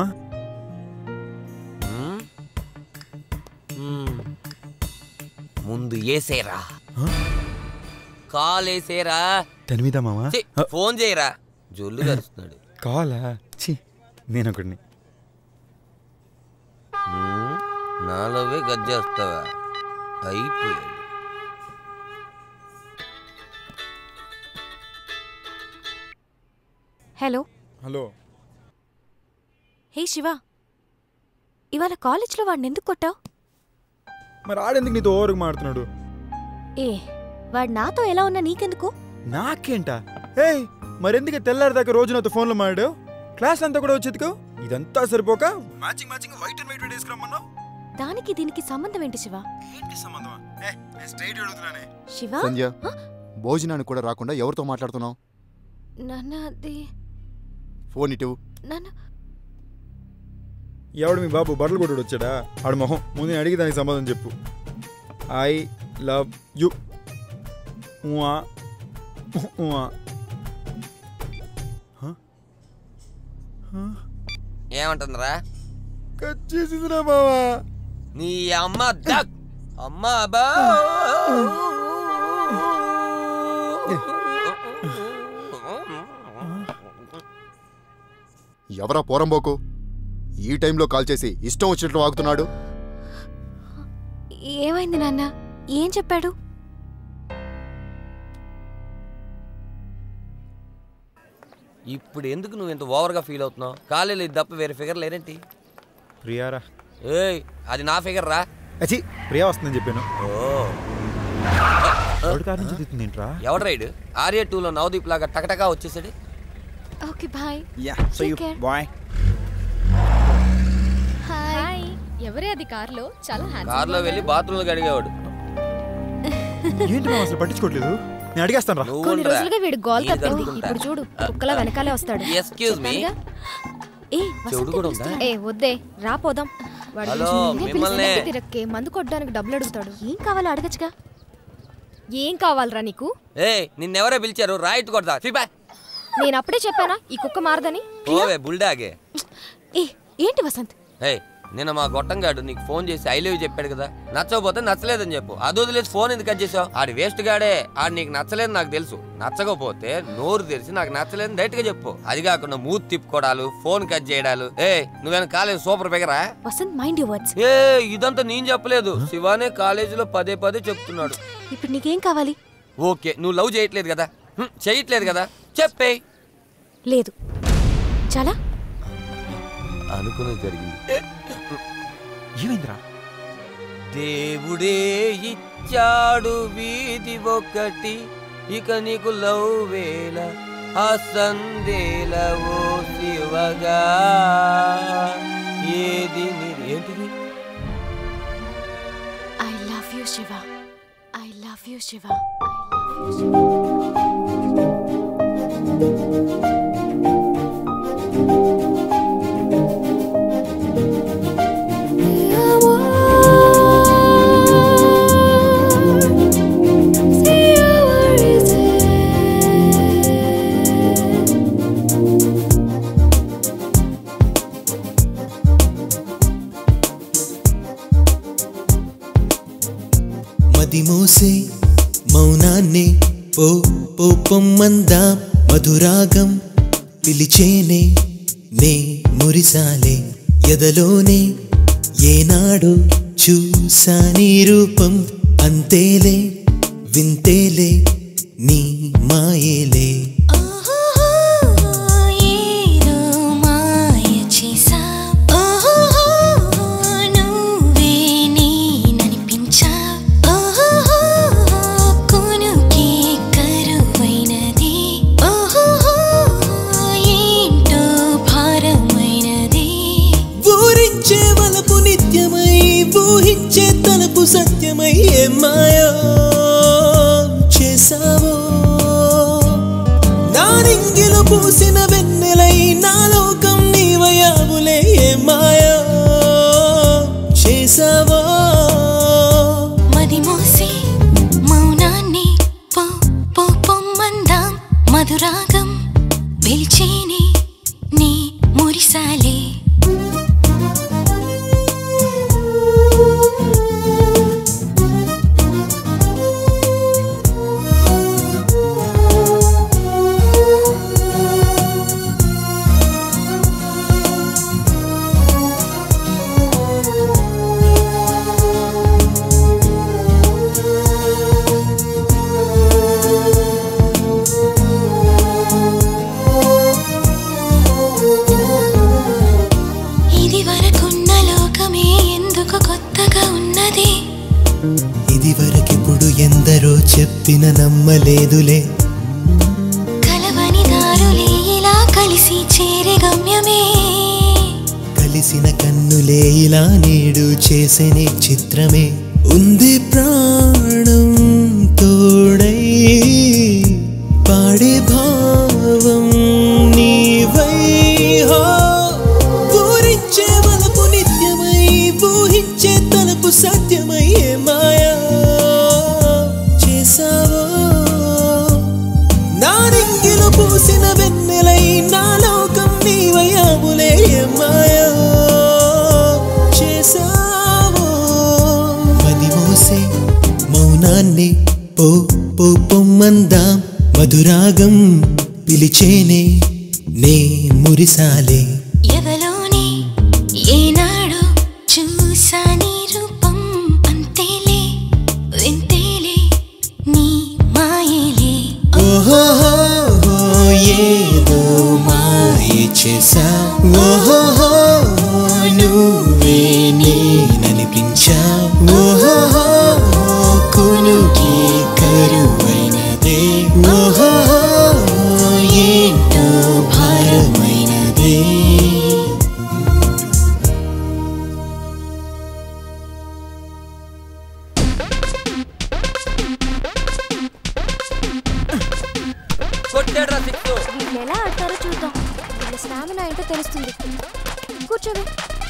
ముందు ఏసేరా, కాల్ ఏసేరా. తన మీద మామా ఫోన్ చేయరా, జొల్లు కరుస్తున్నాడు. కాలా? ఛీ, నేను ఒకడిని. నాలోవే గజ్జేస్తావా? అయిపోయాడు. హలో. హలో. హే శివ, ఇవాళ కాలేజ్లో వాడిని ఎందుకు కొట్టావు? మరి ఆడెందుకు నీతో ఓవర్గా మాడుతున్నాడు? ఏ వాడు నాతో ఎలా ఉన్నా నీకెందుకు? నాకేంటా? ఏయ్ మరెందుకు తెల్లారిదాకా రోజు నాతో ఫోన్లో మాడావు? క్లాస్ అంతా కూడా వచ్చేదికో. ఇదంతా సరిపోక matching matching white and white వేసుకురమ్మన్నావు. దానికి దీనికి సంబంధం ఏంటి శివ? ఏంటి సంబంధం? ఏ నేను స్ట్రైట్ అడుగుతున్నానే. శివ, సంధ్య భోజనానికి కూడా రాకుండా ఎవరితో మాట్లాడుతున్నావు? నాన్న అది ఫోన్ ఇటు. నాన్న ఎవడు మీ బాబు బట్టలు కొట్టుడు వచ్చాడా? ఆడు మొహం ముందు నేను అడిగి దానికి సమాధానం చెప్పు. I love you. ఏమంటుందిరా? కట్ చేసిందిరా బావా. నీ అమ్మ దక్ అమ్మ బా. ఎవరా పోరంబోకు ఈ టైంలో కాల్ చేసి ఇష్టం వచ్చినట్లు వాగుతున్నాడు? ఏమైంది నాన్న? ఏం చెప్పాడు? ఇప్పుడు ఎందుకు నువ్వు ఇంత ఓవర్గా ఫీల్ అవుతున్నావు? కాలేజీలో ఇది తప్ప వేరే ఫిగర్ లేరేంటి? ప్రియారా. ఏయ్ అది నా ఫిగర్ రా. అచ్చి ప్రియా వస్తుందని చెప్పాను. ఎవడు రైడ్? ఆర్య టూలో నవదీప్ లాగా టకటకా వచ్చేసాడు. Okay bye. Ya see you bye. Hi. ఎవరే అది కార్లో? చాలా హ్యాండ్సమ్. కార్లో వెళ్ళి బాత్రూంలో అడిగేవాడు. ఏంటి మామ అసలు పట్టించుకోవట్లేదు? నేను అడిగేస్తాను రా. కొన్ని రోజులుగా వీడు గోల్ తప్పింది. ఇప్పుడు చూడు కుక్కలా వెనకాలే వస్తాడు. Excuse me. ఏ చెవుడు కూడా ఉందా? ఏ వద్దే రా పోదాం. వాడు హలో మిమ్మల్ని తిరక్కే మందు కొట్టడానికి డబ్బులు అడుగుతాడు. ఏం కావాలో అడగచ్చుగా. ఏం కావాలరా నీకు? ఏ నిన్నెవరో పిలిచారు? రైట్ కొడతా. ఫిబా. నేను అప్పుడే చెప్పానా ఈ కుక్క మారదని? ఓవే బుల్డాగే. ఏ ఏంటి వసంత్? ఏ నిన్న మా గొట్టంగాడు నీకు ఫోన్ చేసి ఐ లవ్ యూ చెప్పాడు కదా. నచ్చకపోతే నచ్చలేదని చెప్పు. అది వదిలేసి ఫోన్ ఎందుకు కట్ చేసావు? ఆడి వేస్ట్ గాడే. ఆడు నీకు నచ్చలేదు నాకు తెలుసు. నచ్చకపోతే నోరు తెరిచి నాకు నచ్చలేదని డైరెక్ట్ గా చెప్పు. అది కాకుండా మూత్ తిప్పుకోవడాలు, ఫోన్ కట్ చేయడాలు. ఏ నువ్వేనా కాలేజ్ సూపర్ ఫిగరా? Vasanth mind your words. ఏ ఇదంతా నేను చెప్పలేదు, శివానే కాలేజీలో పదే పదే చెప్తున్నాడు. ఇప్పుడు నీకేం కావాలి? ఓకే నువ్వు లవ్ చేయట్లేదు కదా, చేయట్లేదు కదా, చెప్పే. లేదు చాలా అనుకున్నది జరిగింది. ఏమైందిరా? దేవుడే ఇచ్చాడు వీధి ఒకటి, ఇక నీకు లవ్ వేల ఆ సందేల ఓ శివగా. ఏది ఏంటిది? I love you Shiva. I love you Shiva. I love you Shiva. మదిమోసే మౌనాన్నే ఓ ఓ పొమ్మందాం, మధురాగం పిలిచేనే నే మురిసాలే ఎదలోనే. ఏనాడు చూసా నీ రూపం, అంతేలే వింతేలే నీ మాయేలే. ఊహించే తలపు సత్యమై మాయో చేసావో నా నింగిలో పూసిన వెన్నెలై నా లోకం నీవయావులే మాయో చేసావో మది మోసి మౌనాన్ని పో పో పొమ్మందాం మధురాగం పిలిచేని నీ మురిసాలే ఇదివరకిప్పుడు ఎందరో చెప్పిన నమ్మలేదులే కలవని దారులే ఇలా కలిసి చేరే గమ్యమే కలిసిన కన్నులే ఇలా నేడు చేసేనే చిత్రమే ఉంది ప్రాణం తోడై పాడే భావం నీవై హో పూరించే వలపు నిత్యమై ఊహించే తలపు సత్యమై మాయా చేసావో నా రింగిలో పూసిన వెన్నెలై నా లోకం నీవయాములే మాయా చేసావో మది మోసే మౌనాన్ని పో పో పొమ్మందాం మధురాగం పిలిచేనే నే మురిసాలే ఎవలోని ఏనాడు చూసాని రూపం అంతేలే వింతేలే నీ మాయలే ఓహో ఏదో మాయ చేసా ఓహో నువ్వే నేననిపించా ఓహో కొనుకి కరువైనదే ఓహో ఏంటో భారమైనదే వీళ్ళు ఎలా ఆడతారో చూద్దాం. వీళ్ళ స్టామినా ఏంటో తెలుస్తుంది. కూర్చోవే.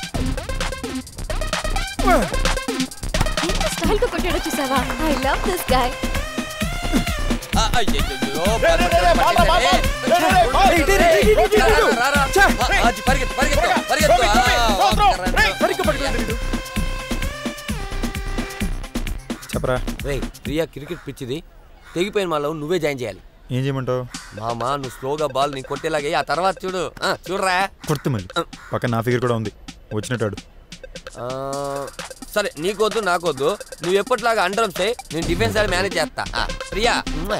ఎంత స్టైల్ గా కొట్టాడో చూసావా? I love this guy. చెప్పరా రే ప్రియా క్రికెట్ పిచ్చిది తెగిపోయిన మాలో నువ్వే జాయిన్ చేయాలి. ఏం చేయమంటావు? మామా నువ్వు స్లోగా బాల్ నీ కొట్టేలాగే ఆ తర్వాత చూడు చూడరా కొడుతు మళ్ళీ పక్కన నా ఫిగర్ కూడా ఉంది వచ్చినట్టాడు. సరే నీకొద్దు నాకొద్దు నువ్వు ఎప్పటిలాగా అండర్ వస్తే నేను డిఫెన్స్ అది మేనేజ్ చేస్తా. ప్రియా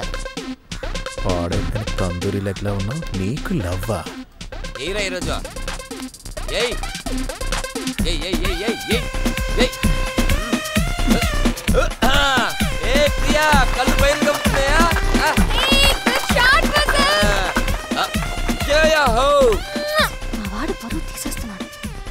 తందూరి లెక్కలా ఉన్నావు నీకు లవ్వా ఏరా ఈరోజు ఏయ్ ఏయ్ ఏయ్ ఏయ్ ఏయ్ ఏయ్ ఏయ్ ఏ ప్రియా కళ్ళు బయలు కమ్ముతున్నాయా? వాడు పరువు తీసేస్తున్నాడు.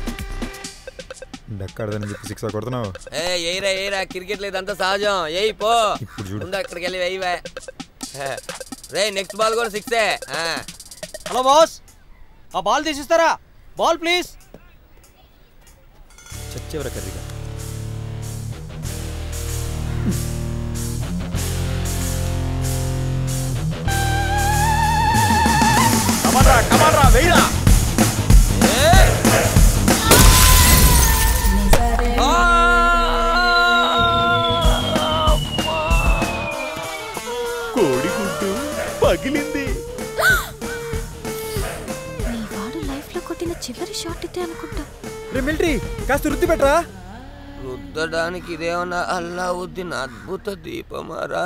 డక్కడదని చెప్పి సిక్స్ కొడుతున్నావు. ఏ ఏరా ఏరా క్రికెట్ లేదంతా సహజం. ఏయ్ పో ఇప్పుడు చూడు ముందు అక్కడికి వెళ్ళి వేయవే. రే నెక్స్ట్ బాల్ కూడా సిక్సే. హలో బాస్ ఆ బాల్ తీసిస్తారా? Ball please. చచ్చేవర కర్రీగా కోడిగుడ్డు పగిలింది. నీ వాడు లైఫ్ లో కొట్టిన చివరి షాట్ ఇదే అనుకుంటా. రే మిలిటరీ కాస్త రుద్ది పెట్టరా. రుద్దడానికి ఇదేమన్నా అల్లావుద్దీన్ అద్భుత దీపమారా?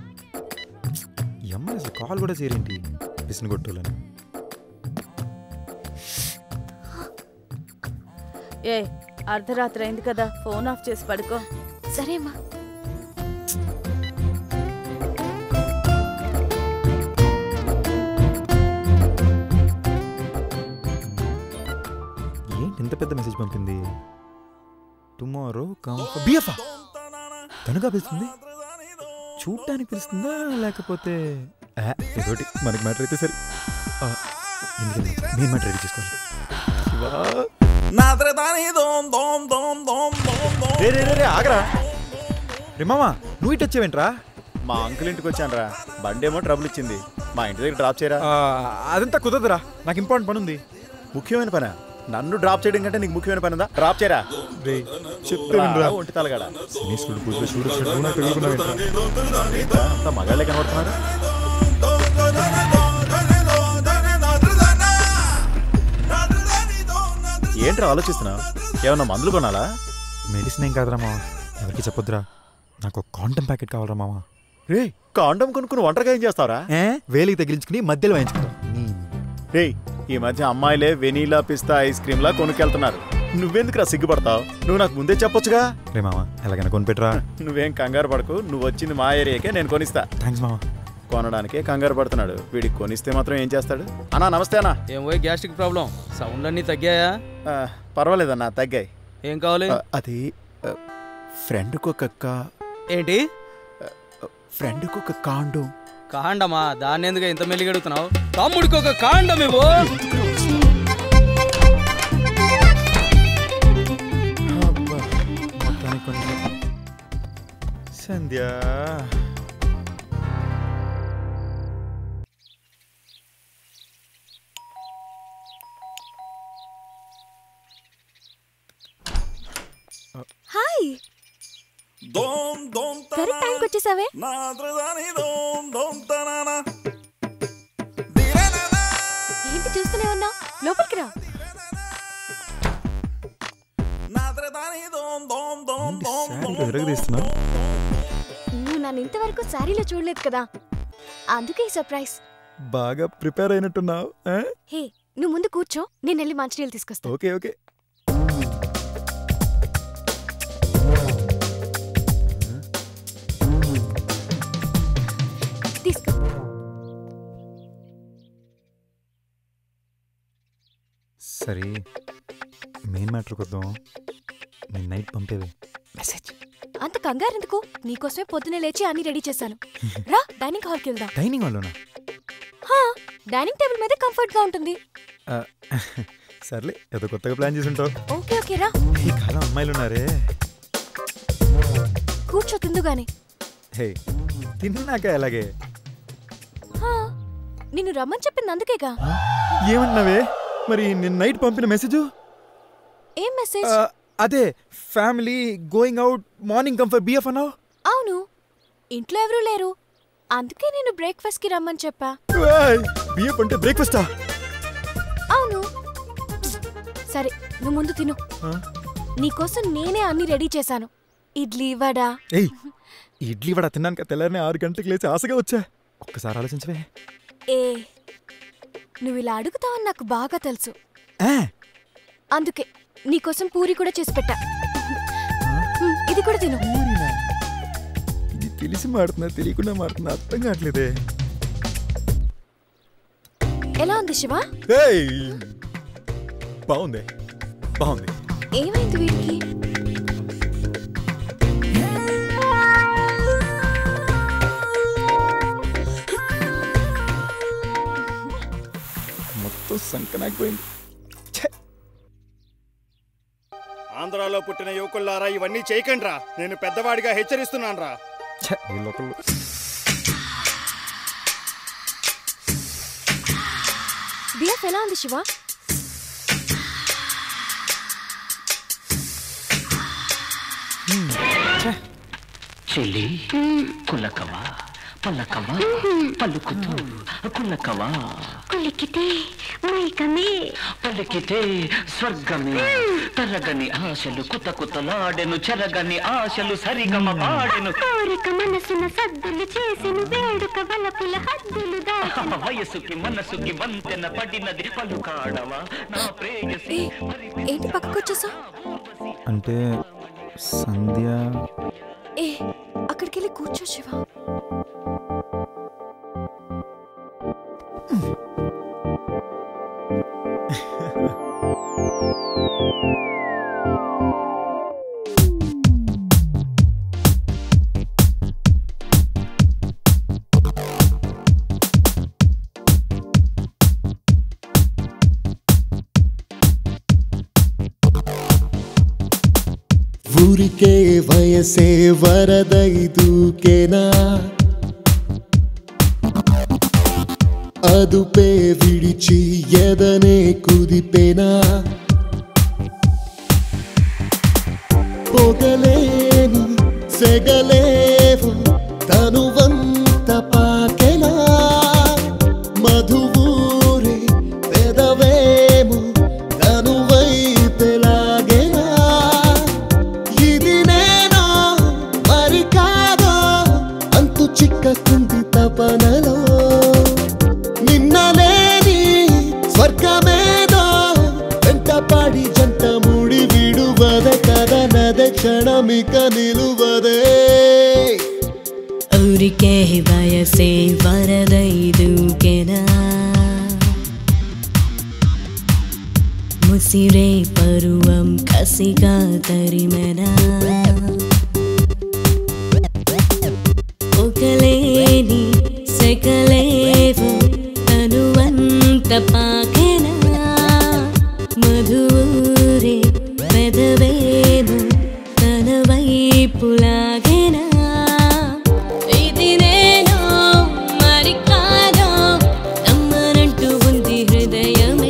ఈ అమ్మాయి అసలు కాల్ కూడా చేయరేంటి పిసిని కొట్టులని. ఏ అర్ధరాత్రి అయింది కదా, ఫోన్ ఆఫ్ చేసి పడుకో. సరేమ్మా. ఏంటి ఇంత పెద్ద మెసేజ్ పంపింది? టుమారో బిఎఫ్ తనుగా పిలుస్తుంది. చూడటానికి పిలుస్తుందా లేకపోతే ఏదోటి మనకి మ్యాటర్ అయితే సరే. నేను మ్యాటర్ రెడీ చేసుకోవాలి. ఆగరా రే మామా, నువ్వు ఇటు వచ్చావేంట్రా? మా అంకుల్ ఇంటికి వచ్చాను రా. బండి ఏమో ట్రబుల్ ఇచ్చింది. మా ఇంటి దగ్గర డ్రాప్ చేయరా? అదంతా కుదరదురా, నాకు ఇంపార్టెంట్ పని ఉంది. ముఖ్యమైన పని? నన్ను డ్రాప్ చేయడం కంటే నీకు ముఖ్యమైన పని ఉందా? డ్రాప్ చేయరా. ఒంటి తలగాడ మగాళ్ళే కనబడుతున్నారు. ఏంట్రా ఆలోచిస్తున్నావు? ఏమన్నా మందులు కొనాలా? మెడిసిన్ ఏం కాదురా మామ, ఎవరికి చెప్పొద్దురా. నాకు కాండమ్ ప్యాకెట్ కావాలరా మామ. రే కాండమ్ కొనుక్కుని ఒంటరిగా ఏం చేస్తావరా? వేలికి తగిలించుకుని మధ్యలో వేయించుకుంటా. రే ఈ మధ్య అమ్మాయిలే వెనీలా పిస్తా ఐస్ క్రీమ్ లా కొనుక్కెళ్తున్నారు. నువ్వెందుకురా సిగ్గుపడతావు? నువ్వు నాకు ముందే చెప్పొచ్చుగా. రే మామ ఎలాగైనా కొనిపెట్టరా. నువ్వేం కంగారు పడకు, నువ్వు వచ్చింది మా ఏరియాకే, నేను కొనిస్తా. థ్యాంక్స్ మామ. కొనడానికే కంగారు పడుతున్నాడు వీడికి, కొనిస్తే మాత్రం ఏం చేస్తాడు? అన్నా నమస్తే అన్నా. ఏం పోయి గ్యాస్ట్రిక్ ప్రాబ్లం, సౌండ్ అన్నీ తగ్గాయా? పర్వాలేదన్నా తగ్గాయి. ఏం కావాలి? అది ఫ్రెండ్కి ఒక ఏంటి? ఫ్రెండ్కి ఒక కాండం. కాండమా? దాన్ని ఎందుకు ఇంత మెల్లిగా అడుగుతున్నావు? తమ్ముడికి ఒక కాండం ఇవ్వు. సంధ్య హాయ్, కరెక్ట్ టైంకి వచ్చేసావే. ఏంటి చూస్తూనే ఉన్నా? లోపలికి రా. నువ్వు నన్ను ఇంతవరకు శారీలో చూడలేదు కదా, అందుకే ఈ సర్ప్రైజ్. బాగా ప్రిపేర్ అయినట్టున్నావు. హే నువ్వు ముందు కూర్చో, నేను వెళ్ళి మంచినీళ్ళు తీసుకొస్తా. Okay okay. తీసుకో. సరే మెయిన్ మ్యాటర్కి వద్దాం. నేను నైట్ పంపేవే మెసేజ్. అంత కంగారు ఎందుకు? నీకోసమే పొద్దునే లేచి అన్ని రెడీ చేశాను. రా డైనింగ్ హాల్కి వెళ్దాం. డైనింగ్ హాల్లోనా? డైనింగ్ టేబుల్ మీద కంఫర్ట్ గా ఉంటుంది. సర్లే ఏదో కొత్తగా ప్లాన్ చేసి ఉంటావు. ఓకే ఓకే రా. ఈ కాలం అమ్మాయిలు ఉన్నారే. కూర్చో తిందుగానే. హే తిన్నాక ఎలాగే? నిన్ను రమ్మని చెప్పింది అందుకేగా. ఏమన్నావే మరి? నేను నైట్ పంపిన మెసేజ్ ఏం మెసేజ్? అదే family going out morning comfort BF అన్నావు. అవును, ఇంట్లో ఎవరూ లేరు, అందుకే నేను బ్రేక్ఫాస్ట్ కి రమ్మని చెప్పా. బిఎఫ్ అంటే బ్రేక్ఫాస్టా? అవును. సరే నువ్వు ముందు తిను. నీకోసం నేనే అన్ని రెడీ చేశాను. ఇడ్లీ వడ. ఏయ్ ఇడ్లీ వడ తిన్నాక తెల్లారనే ఆరు గంటలకు లేచి ఆశగా వచ్చా. ఒక్కసారి ఆలోచించవే. ఏ నువ్వు ఇలా అడుగుతావని నాకు బాగా తెలుసు, అందుకే నీకోసం పూరి కూడా చేసి పెట్టా. ఇది కూడా తిను. ఇది తెలిసి మాడుతున్నా తెలియకుండా మాడుతున్నా అర్థం కావట్లేదే. ఎలా ఉంది శివ? బాగుంది బాగుంది. ఏమైంది వీడికి? మొత్తం సంకనాకపోయింది. ఆంధ్రాలో పుట్టిన యువకుల్లారా ఇవన్నీ చేయకండి రా, నేను పెద్దవాడిగా హెచ్చరిస్తున్నాను రా. బిఎఫ్ ఎలా ఉంది శివ? చెల్లి కులకవా పల్లకవా పలుకుతూ కులకవా కులికితే మైకమే పలికితే స్వర్గమే తరగని ఆశలు కుత కుతలాడెను చెరగని ఆశలు సరిగమ పాడెను కోరిక మనసున సద్దులు చేసెను వేడుక వలపుల హద్దులు దాటి వయసుకి మనసుకి వంతెన పడినది పలుకాడవా నా ప్రేయసి. ఏంటి పక్కకు వచ్చేసా? అంటే సంధ్య ఏ అక్కడికి వెళ్ళి కూర్చో శివ. ఊరికే వయసే వరదై దూకేనా అదుపే విడిచి ఎదనే కుదిపేనా పొగలేని సెగలేవు తనువంత పాకెనా మధువూరే పెదవేము తనువై పెలాగెనా ఇది నేనో మరి కాదో అంతు చిక్కకుంది తపనలో నిన్నలేని స్వర్గమేదో వెంటపాడి జంట ముడి విడువదే కదనదే క్షణమిక నిలువదే ఊరికే వయసే వరదై దూకెనా ముసిరే పరువం కసిగా తరిమెనా ఒకలేని సెకలేవు తనువంత పాకెనా మధురే పెదవేను తన వైపులాగెనా ఇది నేనో మరి కాదో నమ్మనంటూ ఉంది హృదయమే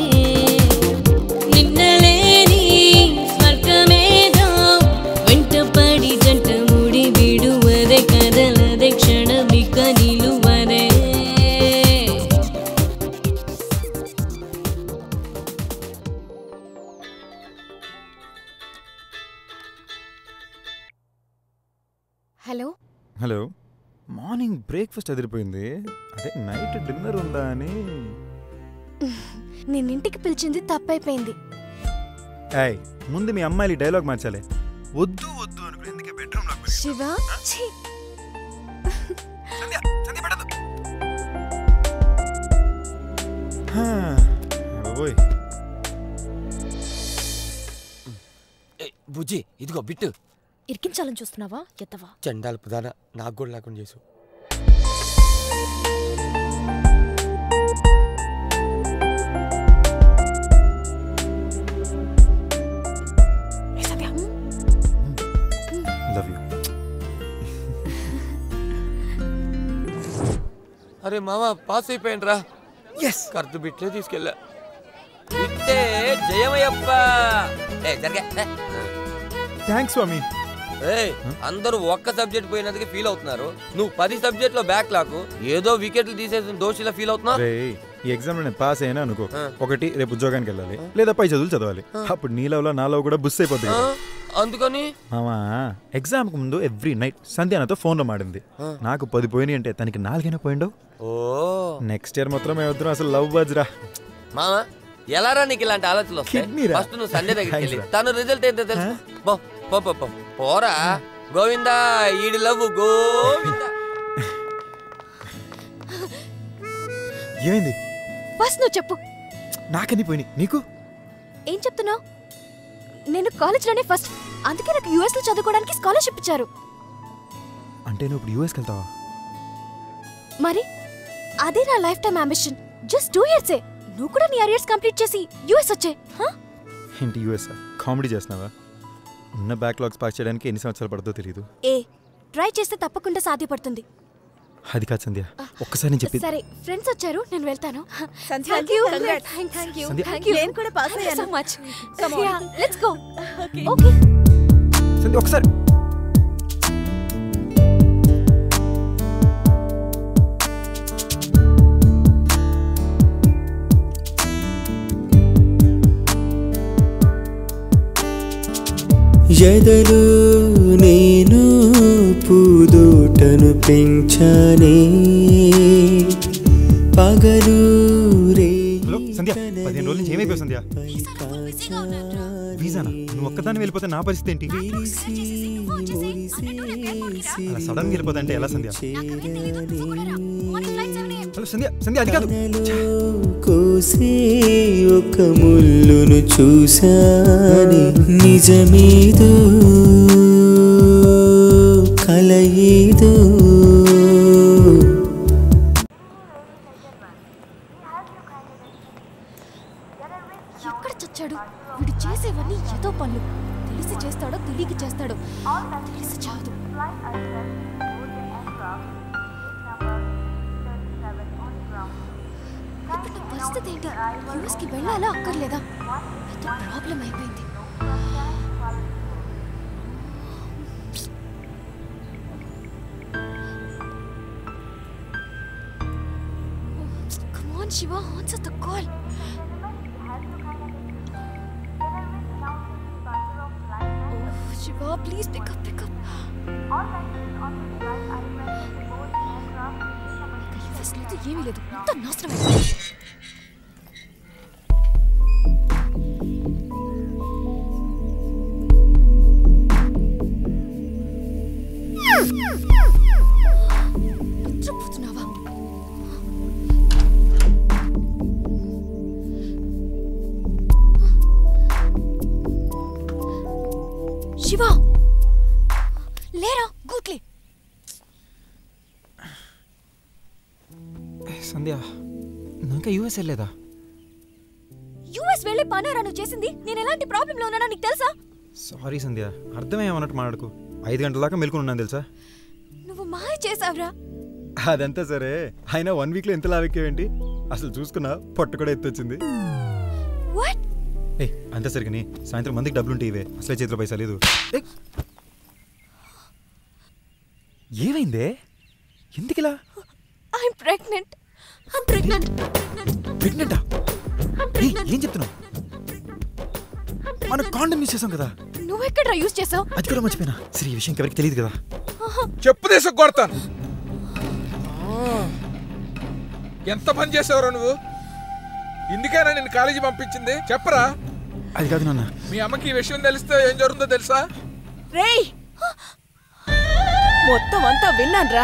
నిన్నలేని స్వర్గమేదో వెంటపడి జంట ముడి విడువదే కదలదే క్షణమిక నిలువదే. హలో హలో మార్నింగ్ బ్రేక్ఫాస్ట్ అదిరిపోయింది. అదే నైట్ డిన్నర్ ఉందా అని. నేను ఇంటికి పిలిచింది తప్పైపోయింది. ఏయ్ ముందు మీ అమ్మాయిలు డైలాగ్ మార్చాలి. వద్దు వద్దు అనుకుని ఎందుకే బెడ్రూమ్ లో శివ ఛీ. ఓయ్ బుజ్జి ఇదిగో బిట్టు. ఇరికించాలని చూస్తున్నావా ఎత్తవా? చండాల ప్రధాన నాకు కూడా లేకుండా చేసు. Love you. అరే మామ పాస్ అయిపోయాను రా. ఎస్ కర్దు బిట్లే తీసుకెళ్ళా. బిట్టే జయమయ్యప్ప. ఏ జరిగా థ్యాంక్స్ స్వామి. ఏయ్ అందరూ ఒక్క సబ్జెక్ట్ పోయినందుకు ఫీల్ అవుతున్నారు. నువ్వు పది సబ్జెక్ట్ లో బ్యాక్ లాకు ఏదో వికెట్లు తీసేసిన దోషిలా ఫీల్ అవుతున్నావు. ఈ ఎగ్జామ్ లో నేను పాస్ అయినా అనుకో, ఒకటి రేపు ఉద్యోగానికి వెళ్ళాలి లేదా పై చదువులు చదవాలి. అప్పుడు నీలో నాలో కూడా బుస్ అయిపోద్ది. అందుకని మామా ఎగ్జామ్ కు ముందు ఎవ్రీ నైట్ సంధ్యానతో ఫోన్ లో మాడింది. నాకు పది పోయినాయి అంటే తనకి నాలుగైనా పోయిండవు. ఓ నెక్స్ట్ ఇయర్ మాత్రం మేము వద్దు అసలు లవ్ బజ్ రా. మామా ఎలారా నీకు ఇలాంటి ఆలోచనలు వస్తాయి? ఫస్ట్ నువ్వు సండే దగ్గరికి వెళ్ళి తను రిజల్ట్ ఏంటో తెలుసు. పో పో పో పో పోరా. గోవిందా ఈడి లవ్ గోవిందా. ఏమైంది? ఫస్ట్ నువ్వు చెప్పు. నాకని పోయినాయి, నీకు ఏం చెప్తున్నావు? నేను కాలేజ్లోనే ఫస్ట్, అందుకే నాకు యూఎస్ లో చదువుకోవడానికి స్కాలర్షిప్ ఇచ్చారు. అంటే నువ్వు ఇప్పుడు యూఎస్కి వెళ్తావా? మరి అదే నా life time ambition. Just two years ఏ. నువ్వు కూడా నీ అరియర్స్ కంప్లీట్ చేసి యూఎస్ వచ్చే. ఏంటి యూఎస్? కామెడీ చేస్తున్నావా? ఉన్న బ్యాక్లాగ్స్ పాస్ చేయడానికి ఎన్ని సంవత్సరాలు పడుతుందో తెలియదు. ఏ ట్రై చేస్తే తప్పకుండా సాధ్యపడుతుంది. అది కాదు సంధ్య, ఒక్కసారి నేను చెప్పి. సరే ఫ్రెండ్స్ వచ్చారు, నేను వెళ్తాను. Thank you. Thank you. Thank you. నేను కూడా పాస్ అయ్యాను. So much. Come on. Yeah, let's go. Okay. సంధ్య ఒకసారి. ఎదలు నేను పూదోటను పెంచానే పగలు రే హలో సంధ్య పదిహేను రోజుల నుంచి ఏమైపోయి సంధ్య వీసానా నువ్వు ఒక్కదాన్ని వెళ్ళిపోతే నా పరిస్థితి ఏంటి అలా సడన్ గా వెళ్ళిపోతా అంటే ఎలా సంధ్య హలో సంధ్య సంధ్య అది కాదు కోసే ఒక ముల్లును చూశాని నిజమేదో కలయేదో ఎక్కడ చచ్చాడు వీడు చేసేవన్నీ ఏదో పనులు తెలిసి చేస్తాడో తెలియక చేస్తాడో తెలిసి చాదు ఇప్పుడు నా పరిస్థితి ఏంటి యూఎస్కి వెళ్ళాలా అక్కర్లేదా పెద్ద ప్రాబ్లం అయిపోయింది Come on, Shiva, answer the call. Oh, Shiva, please pick up, pick up. US లేదు ఏమీ లేదు అంత నాశనం అయిపోయింది నిద్రపోతున్నావా శివ లేరా గూట్లే సంధ్య ఇంకా యూఎస్ వెళ్ళలేదా యూఎస్ వెళ్ళే పనేరా నువ్వు చేసింది నేను ఎలాంటి ప్రాబ్లంలో ఉన్నానో నీకు తెలుసా సారీ సంధ్య అర్థమేమన్నట్టు మాట్లాడుకో ఐదు గంటల దాకా మెలుకుని ఉన్నాను తెలుసా నువ్వు మాయ చేసావురా అదంతా సరే అయినా వన్ వీక్లో ఎంత లావెక్కేవేంటి అసలు చూసుకున్నా పొట్ట కూడా ఎత్తొచ్చింది ఏ అంతే సరిగ్గా సాయంత్రం మందికి డబ్బులుంటే ఇవే అసలే చేతిలో పైసా లేదు ఏమైందే ఎందుకిలా ఐఎమ్ ప్రెగ్నెంట్ ఐఎమ్ ప్రెగ్నెంట్ ప్రెగ్నెంటా ఏం చెప్తున్నావు మనం కాండమ్ యూస్ చేసాం కదా నువ్వెక్కడ యూస్ చేసావు అది కూడా మర్చిపోయినా సరే ఈ విషయం ఎవరికి తెలియదు కదా చెప్పు దేశం కొడతాను ఎంత పని చేసావురా నువ్వు ఇందుకేనా నిన్ను కాలేజీ పంపించింది చెప్పరా అది కాదు నాన్న మీ అమ్మకి ఈ విషయం తెలిస్తే ఏం జరుగుతుందో తెలుసా రేయ్ మొత్తం అంతా విన్నాన్రా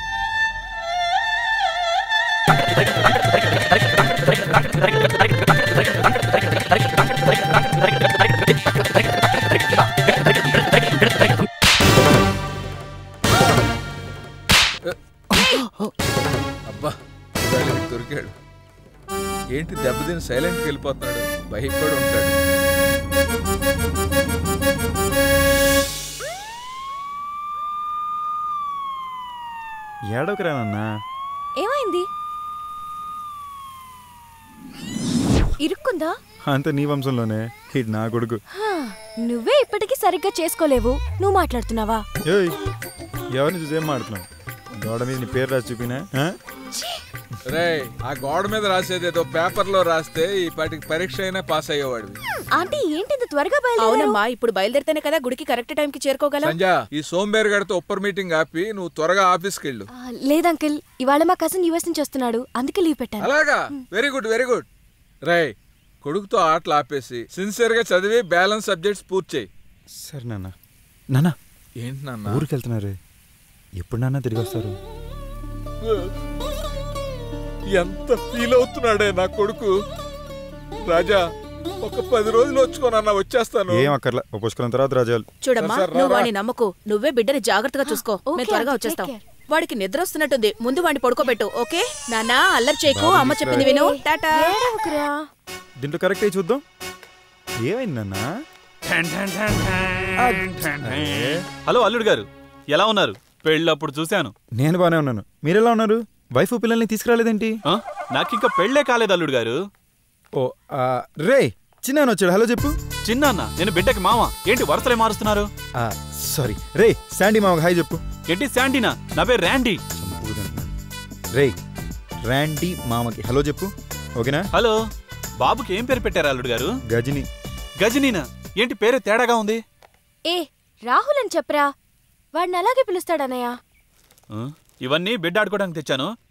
అబ్బా దొరికాడు ఏంటి దెబ్బతిని సైలెంట్కి వెళ్ళిపోతున్నాడు భయపడి ఉంటాడు ఏడవకురా నాన్న ఏమైంది ఇరుక్కుందా అంత నీ వంశంలోనే ఇది నా కొడుకు హా, నువ్వే ఇప్పటికీ సరిగ్గా చేసుకోలేవు నువ్వు మాట్లాడుతున్నావా ఏయ్ ఎవరిని చూసి ఏం మాడుతున్నావు గోడ మీద నీ పేరు రాసి చూపినా రే ఆ గోడ మీద రాసేది ఏదో పేపర్ లో రాస్తే ఈ పాటికి పరీక్ష అయినా పాస్ అయ్యేవాడు ఆంటీ ఏంటి త్వరగా బయలుదేరు అవునమ్మా ఇప్పుడు బయలుదేరితేనే కదా గుడికి కరెక్ట్ టైం కి చేరుకోగలం సంజా ఈ సోంబేర్ గడితో ఉప్పర్ మీటింగ్ ఆపి నువ్వు త్వరగా ఆఫీస్కి వెళ్ళు లేదు అంకిల్ ఇవాళ మా కజిన్ యూఎస్ నుంచి వస్తున్నాడు అందుకే లీవ్ పెట్టాను అలాగా వెరీ గుడ్ వెరీ గుడ్ రే కొడుకుతో ఆటలు ఆపేసి సిన్సియర్ గా చదివి బ్యాలెన్స్ సబ్జెక్ట్స్ పూర్తి చేయి సరే నాన్న నాన్న ఏంటి నాన్న ఊరికి వెళ్తున్నారు ఎప్పుడు నాన్న తిరిగి వస్తారు ఎంత ఫీల్ అవుతున్నాడే నా కొడుకు రాజా ఒక పది రోజులు వచ్చుకోనన్నా వచ్చేస్తాను ఏం అక్కర్లా ఒక పుష్కరం తర్వాత రాజాలు చూడమ్మా నువ్వు వాడిని నమ్మకు నువ్వే బిడ్డని జాగ్రత్తగా చూసుకో మేము త్వరగా వచ్చేస్తాం వాడికి నిద్ర వస్తున్నట్టుంది ముందు వాడిని పడుకోబెట్టు ఓకే నానా అల్లరి చేయకు అమ్మ చెప్పింది విను టాటా దీంట్లో కరెక్ట్ అయ్యి చూద్దాం ఏమైంది నాన్న హలో అల్లుడు గారు ఎలా ఉన్నారు పెళ్ళప్పుడు చూశాను నేను బానే ఉన్నాను మీరెలా ఉన్నారు వైఫ్ పిల్లల్ని తీసుకురాలేదేంటి నాకింకా పెళ్ళే కాలేదు అల్లుడు గారు ఓ రే చిన్న వచ్చాడు హలో చెప్పు చిన్న నేను బిడ్డకి మామ ఏంటి వరుసలే మారుస్తున్నారు సారీ రే శాండీ మామకి హాయ్ చెప్పు ఏంటి శాండీనా నా పేరు ర్యాండీ రే ర్యాండీ మామకి హలో చెప్పు ఓకేనా హలో బాబుకి ఏం పేరు పెట్టారు అల్లుడు గారు గజని గజనీనా ఏంటి పేరు తేడాగా ఉంది ఏ రాహుల్ అని చెప్పరా వాడిని అలాగే పిలుస్తాడన్నయ్య ఇవన్నీ బిడ్డ ఆడుకోవడానికి తెచ్చాను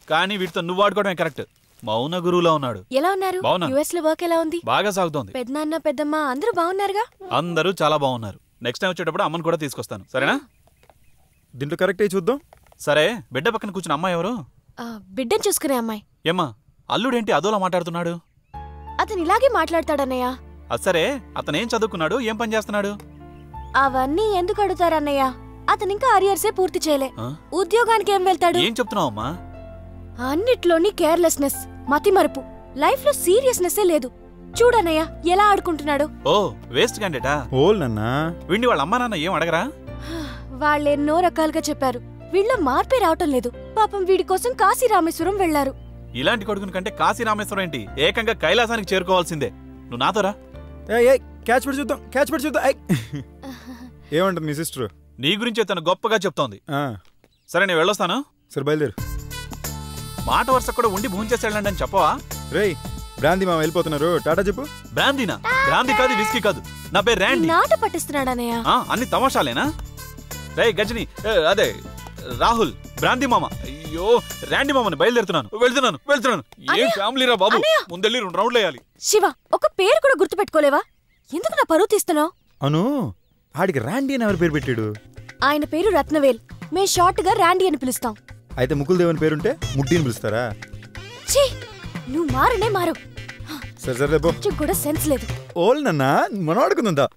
కానీ వీటితో నువ్వు వాడుకోవడమే కరెక్ట్. మౌన గురువులా ఉన్నాడు. ఎలా ఉన్నారు? బాగున్నా. యుఎస్ లో వర్క్ ఎలా ఉంది? బాగా సాగుతోంది. పెద్దనాన్న పెద్దమ్మ అందరూ బాగున్నారుగా? అందరూ చాలా బాగున్నారు. నెక్స్ట్ టైం వచ్చేటప్పుడు అమ్మని కూడా తీసుకొస్తాను, సరేనా? దీంట్లో కరెక్ట్ అయ్యి చూద్దాం. సరే, బిడ్డ పక్కన కూర్చున్న అమ్మాయి ఎవరు? బిడ్డను చూసుకునే అమ్మాయి. ఏమ్మా, అల్లుడేంటి అదోలా మాట్లాడుతున్నాడు? అతను ఇలాగే మాట్లాడతాడన్నయ్య. సరే, అతనేం చదువుకున్నాడు, ఏం పని చేస్తున్నాడు? అవన్నీ ఎందుకు అడుగుతారన్నయ్య? అతను ఇంకా అరియర్సే పూర్తి చేయలే. ఉద్యోగానికి ఏం వెళ్తాడు? ఏం చెప్తున్నావు అమ్మా? అన్నిట్లోని కేర్లెస్నెస్, మతిమరుపు, లైఫ్ లో సీరియస్నెస్ లేదు. చూడన్నయ్య ఎలా ఆడుకుంటున్నాడు. ఓ వేస్ట్ క్యాండిడేటా? ఓల్ నన్నా. వీడిని వాళ్ళ అమ్మా నాన్న ఏం అడగరా? వాళ్ళెన్నో రకాలుగా చెప్పారు. వీళ్ళ మార్పే రావటం లేదు. పాపం వీడి కోసం కాశీ రామేశ్వరం వెళ్లారు. ఇలాంటి కొడుకుని కంటే కాశీ రామేశ్వరం ఏంటి, ఏకంగా కైలాసానికి చేరుకోవాల్సిందే. నువ్వు నాతోరా. క్యాచ్ పడి చూద్దాం, క్యాచ్ పడి చూద్దాం. ఏమంటుంది మీ సిస్టర్? నీ గురించే తను గొప్పగా చెప్తోంది. సరే, నేను వెళ్ళొస్తాను. సరే, బయలుదేరు. మాట వరుస కూడా ఉండి భోజనం చేసి వెళ్ళండి అని చెప్పవా? రేయ్, బ్రాందీ మా వెళ్ళిపోతున్నారు, టాటా చెప్పు. బ్రాందీనా? బ్రాందీ కాదు, విస్కీ కాదు, నా పేరు ర్యాండీ. నాట పట్టిస్తున్నాడన్నయ్య. అన్ని తమాషాలేనా? రే గజని, అదే రాహుల్, బ్రాందీ మామ. అయ్యో, ర్యాండీ మామని బయలుదేరుతున్నాను. వెళ్తున్నాను వెళ్తున్నాను ఏం ఫ్యామిలీ రా బాబు, ముందెళ్ళి రెండు రౌండ్లు వేయాలి. శివ, ఒక పేరు కూడా గుర్తు పెట్టుకోలేవా? ఎందుకు నా పరువు తీస్తున్నావు? అను, ఆడికి ర్యాండీ అని ఎవరు పేరు పెట్టాడు? ఆయన పేరు రత్నవేల్. మేం షార్ట్ గా ర్యాండీ అని పిలుస్తాం. అయితే ముకుల్ దేవన్ పేరుంటే ముడ్డీని పిలుస్తారా? ఛీ, నువ్వు మారనే మారు. సరే సరే పో. కూడా సెన్స్ లేదు. ఓల్ నన్నా, మనం ఆడుకుందా?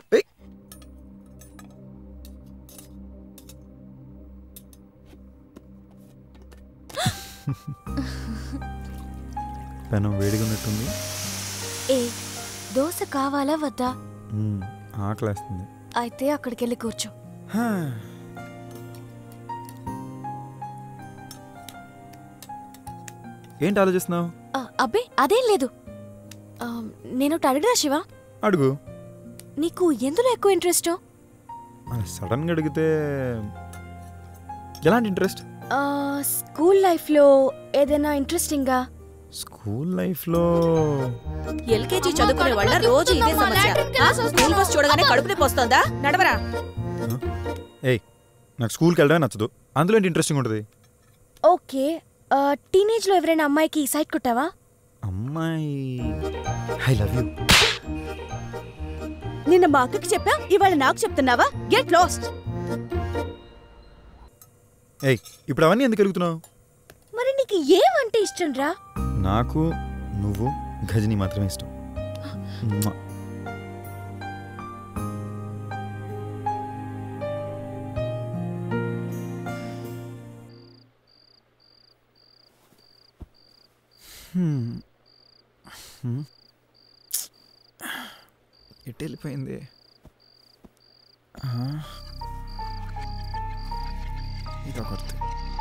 పెనం వేడిగా ఉన్నట్టుంది. ఏ దోశ కావాలా వద్దా? ఆకలేస్తుంది. అయితే అక్కడికి వెళ్ళి కూర్చో. ఏంటి ఆలోచిస్తున్నావు? అబ్బే అదేం లేదు. నేను అడిగినా శివ. అడుగు. నీకు ఎందులో ఎక్కువ ఇంట్రెస్ట్? సడన్ గా అడిగితే ఎలాంటి ఇంట్రెస్ట్? స్కూల్ లైఫ్ లో ఏదైనా ఇంట్రెస్టింగ్ గా? స్కూల్ లైఫ్ లో ఎల్కేజీ చదువుకునే వాళ్ళ రోజు ఇదే సమస్య. స్కూల్ బస్ చూడగానే కడుపు నొప్పి వస్తుందా? నడవరా. ఏయ్, నాకు స్కూల్కి వెళ్ళడమే నచ్చదు. అందులో ఏంటి ఇంట్రెస్టింగ్ ఉంటుంది? ఓకే, టీనేజ్ లో ఎవరైనా అమ్మాయికి సైట్ కొట్టావా? అమ్మాయి ఐ లవ్ యూ. నిన్న మా అక్కకి చెప్పా, ఇవాళ నాకు చెప్తున్నావా? Get lost. ఏయ్, ఇప్పుడు అవన్నీ ఎందుకు అడుగుతున్నావు? మరి నీకు ఏమంటే ఇష్టం రా? నాకు నువ్వు గజని మాత్రమే ఇష్టం. ఎటు వెళ్ళిపోయింది? ఇదొకటి.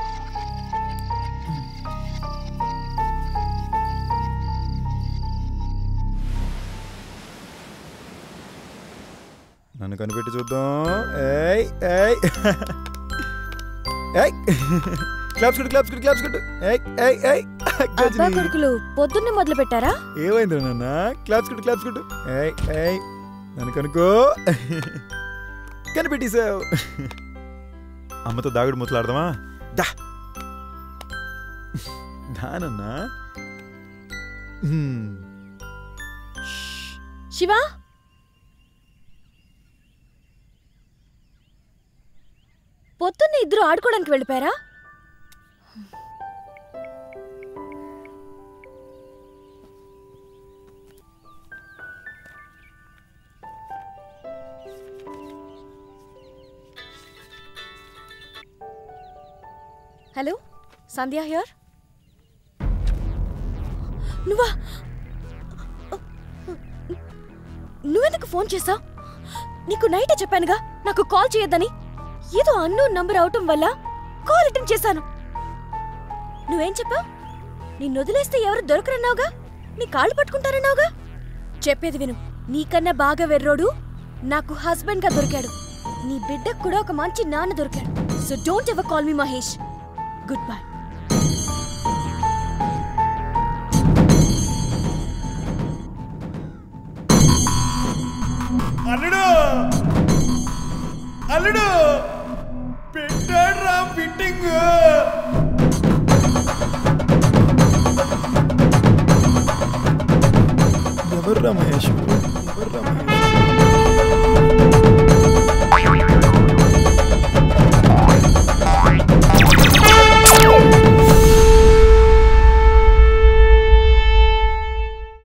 నన్ను కనిపెట్టి చూద్దాం. ఏయ్ ఏయ్ ఏయ్, క్లాప్స్ కొట్టు క్లాప్స్ కొట్టు క్లాప్స్ కొట్టు. ఏయ్ ఏయ్ ఏయ్, అబ్బా కొడుకులు పొద్దున్నే మొదలు పెట్టారా? ఏమైంది నాన్న? క్లాప్స్ కొట్టు క్లాప్స్ కొట్టు. ఏయ్ ఏయ్, నన్ను కనుకో. కనిపెట్టేసావు. అమ్మతో దాగుడు ముతలాడదామా? దా దానన్నా. శివ, పొద్దున్నే ఇద్దరు ఆడుకోవడానికి వెళ్ళిపోయారా? Hello, Sandhya here. నువ్వా? నువ్వెందుకు ఫోన్ చేసావు? నీకు నైటే చెప్పానుగా నాకు కాల్ చేయొద్దని. ఏదో అన్నోన్ నంబర్ అవటం వల్ల కాల్ రిటర్న్ చేశాను. నువ్వేం చెప్పావు? నిన్ను వదిలేస్తే ఎవరు దొరకరన్నావుగా, నీ కాళ్ళు పట్టుకుంటారన్నావుగా. చెప్పేది విను, నీకన్నా బాగా వెర్రోడు నాకు హస్బెండ్ గా దొరికాడు. నీ బిడ్డకు కూడా ఒక మంచి నాన్న దొరికాడు. So don't ever call me Mahesh. Goodbye. అల్లుడు అల్లుడు పెట్టాడ్రా ఫిట్టింగ్. ఎవర్రా మహేష్ ఎవర్రా మహేష్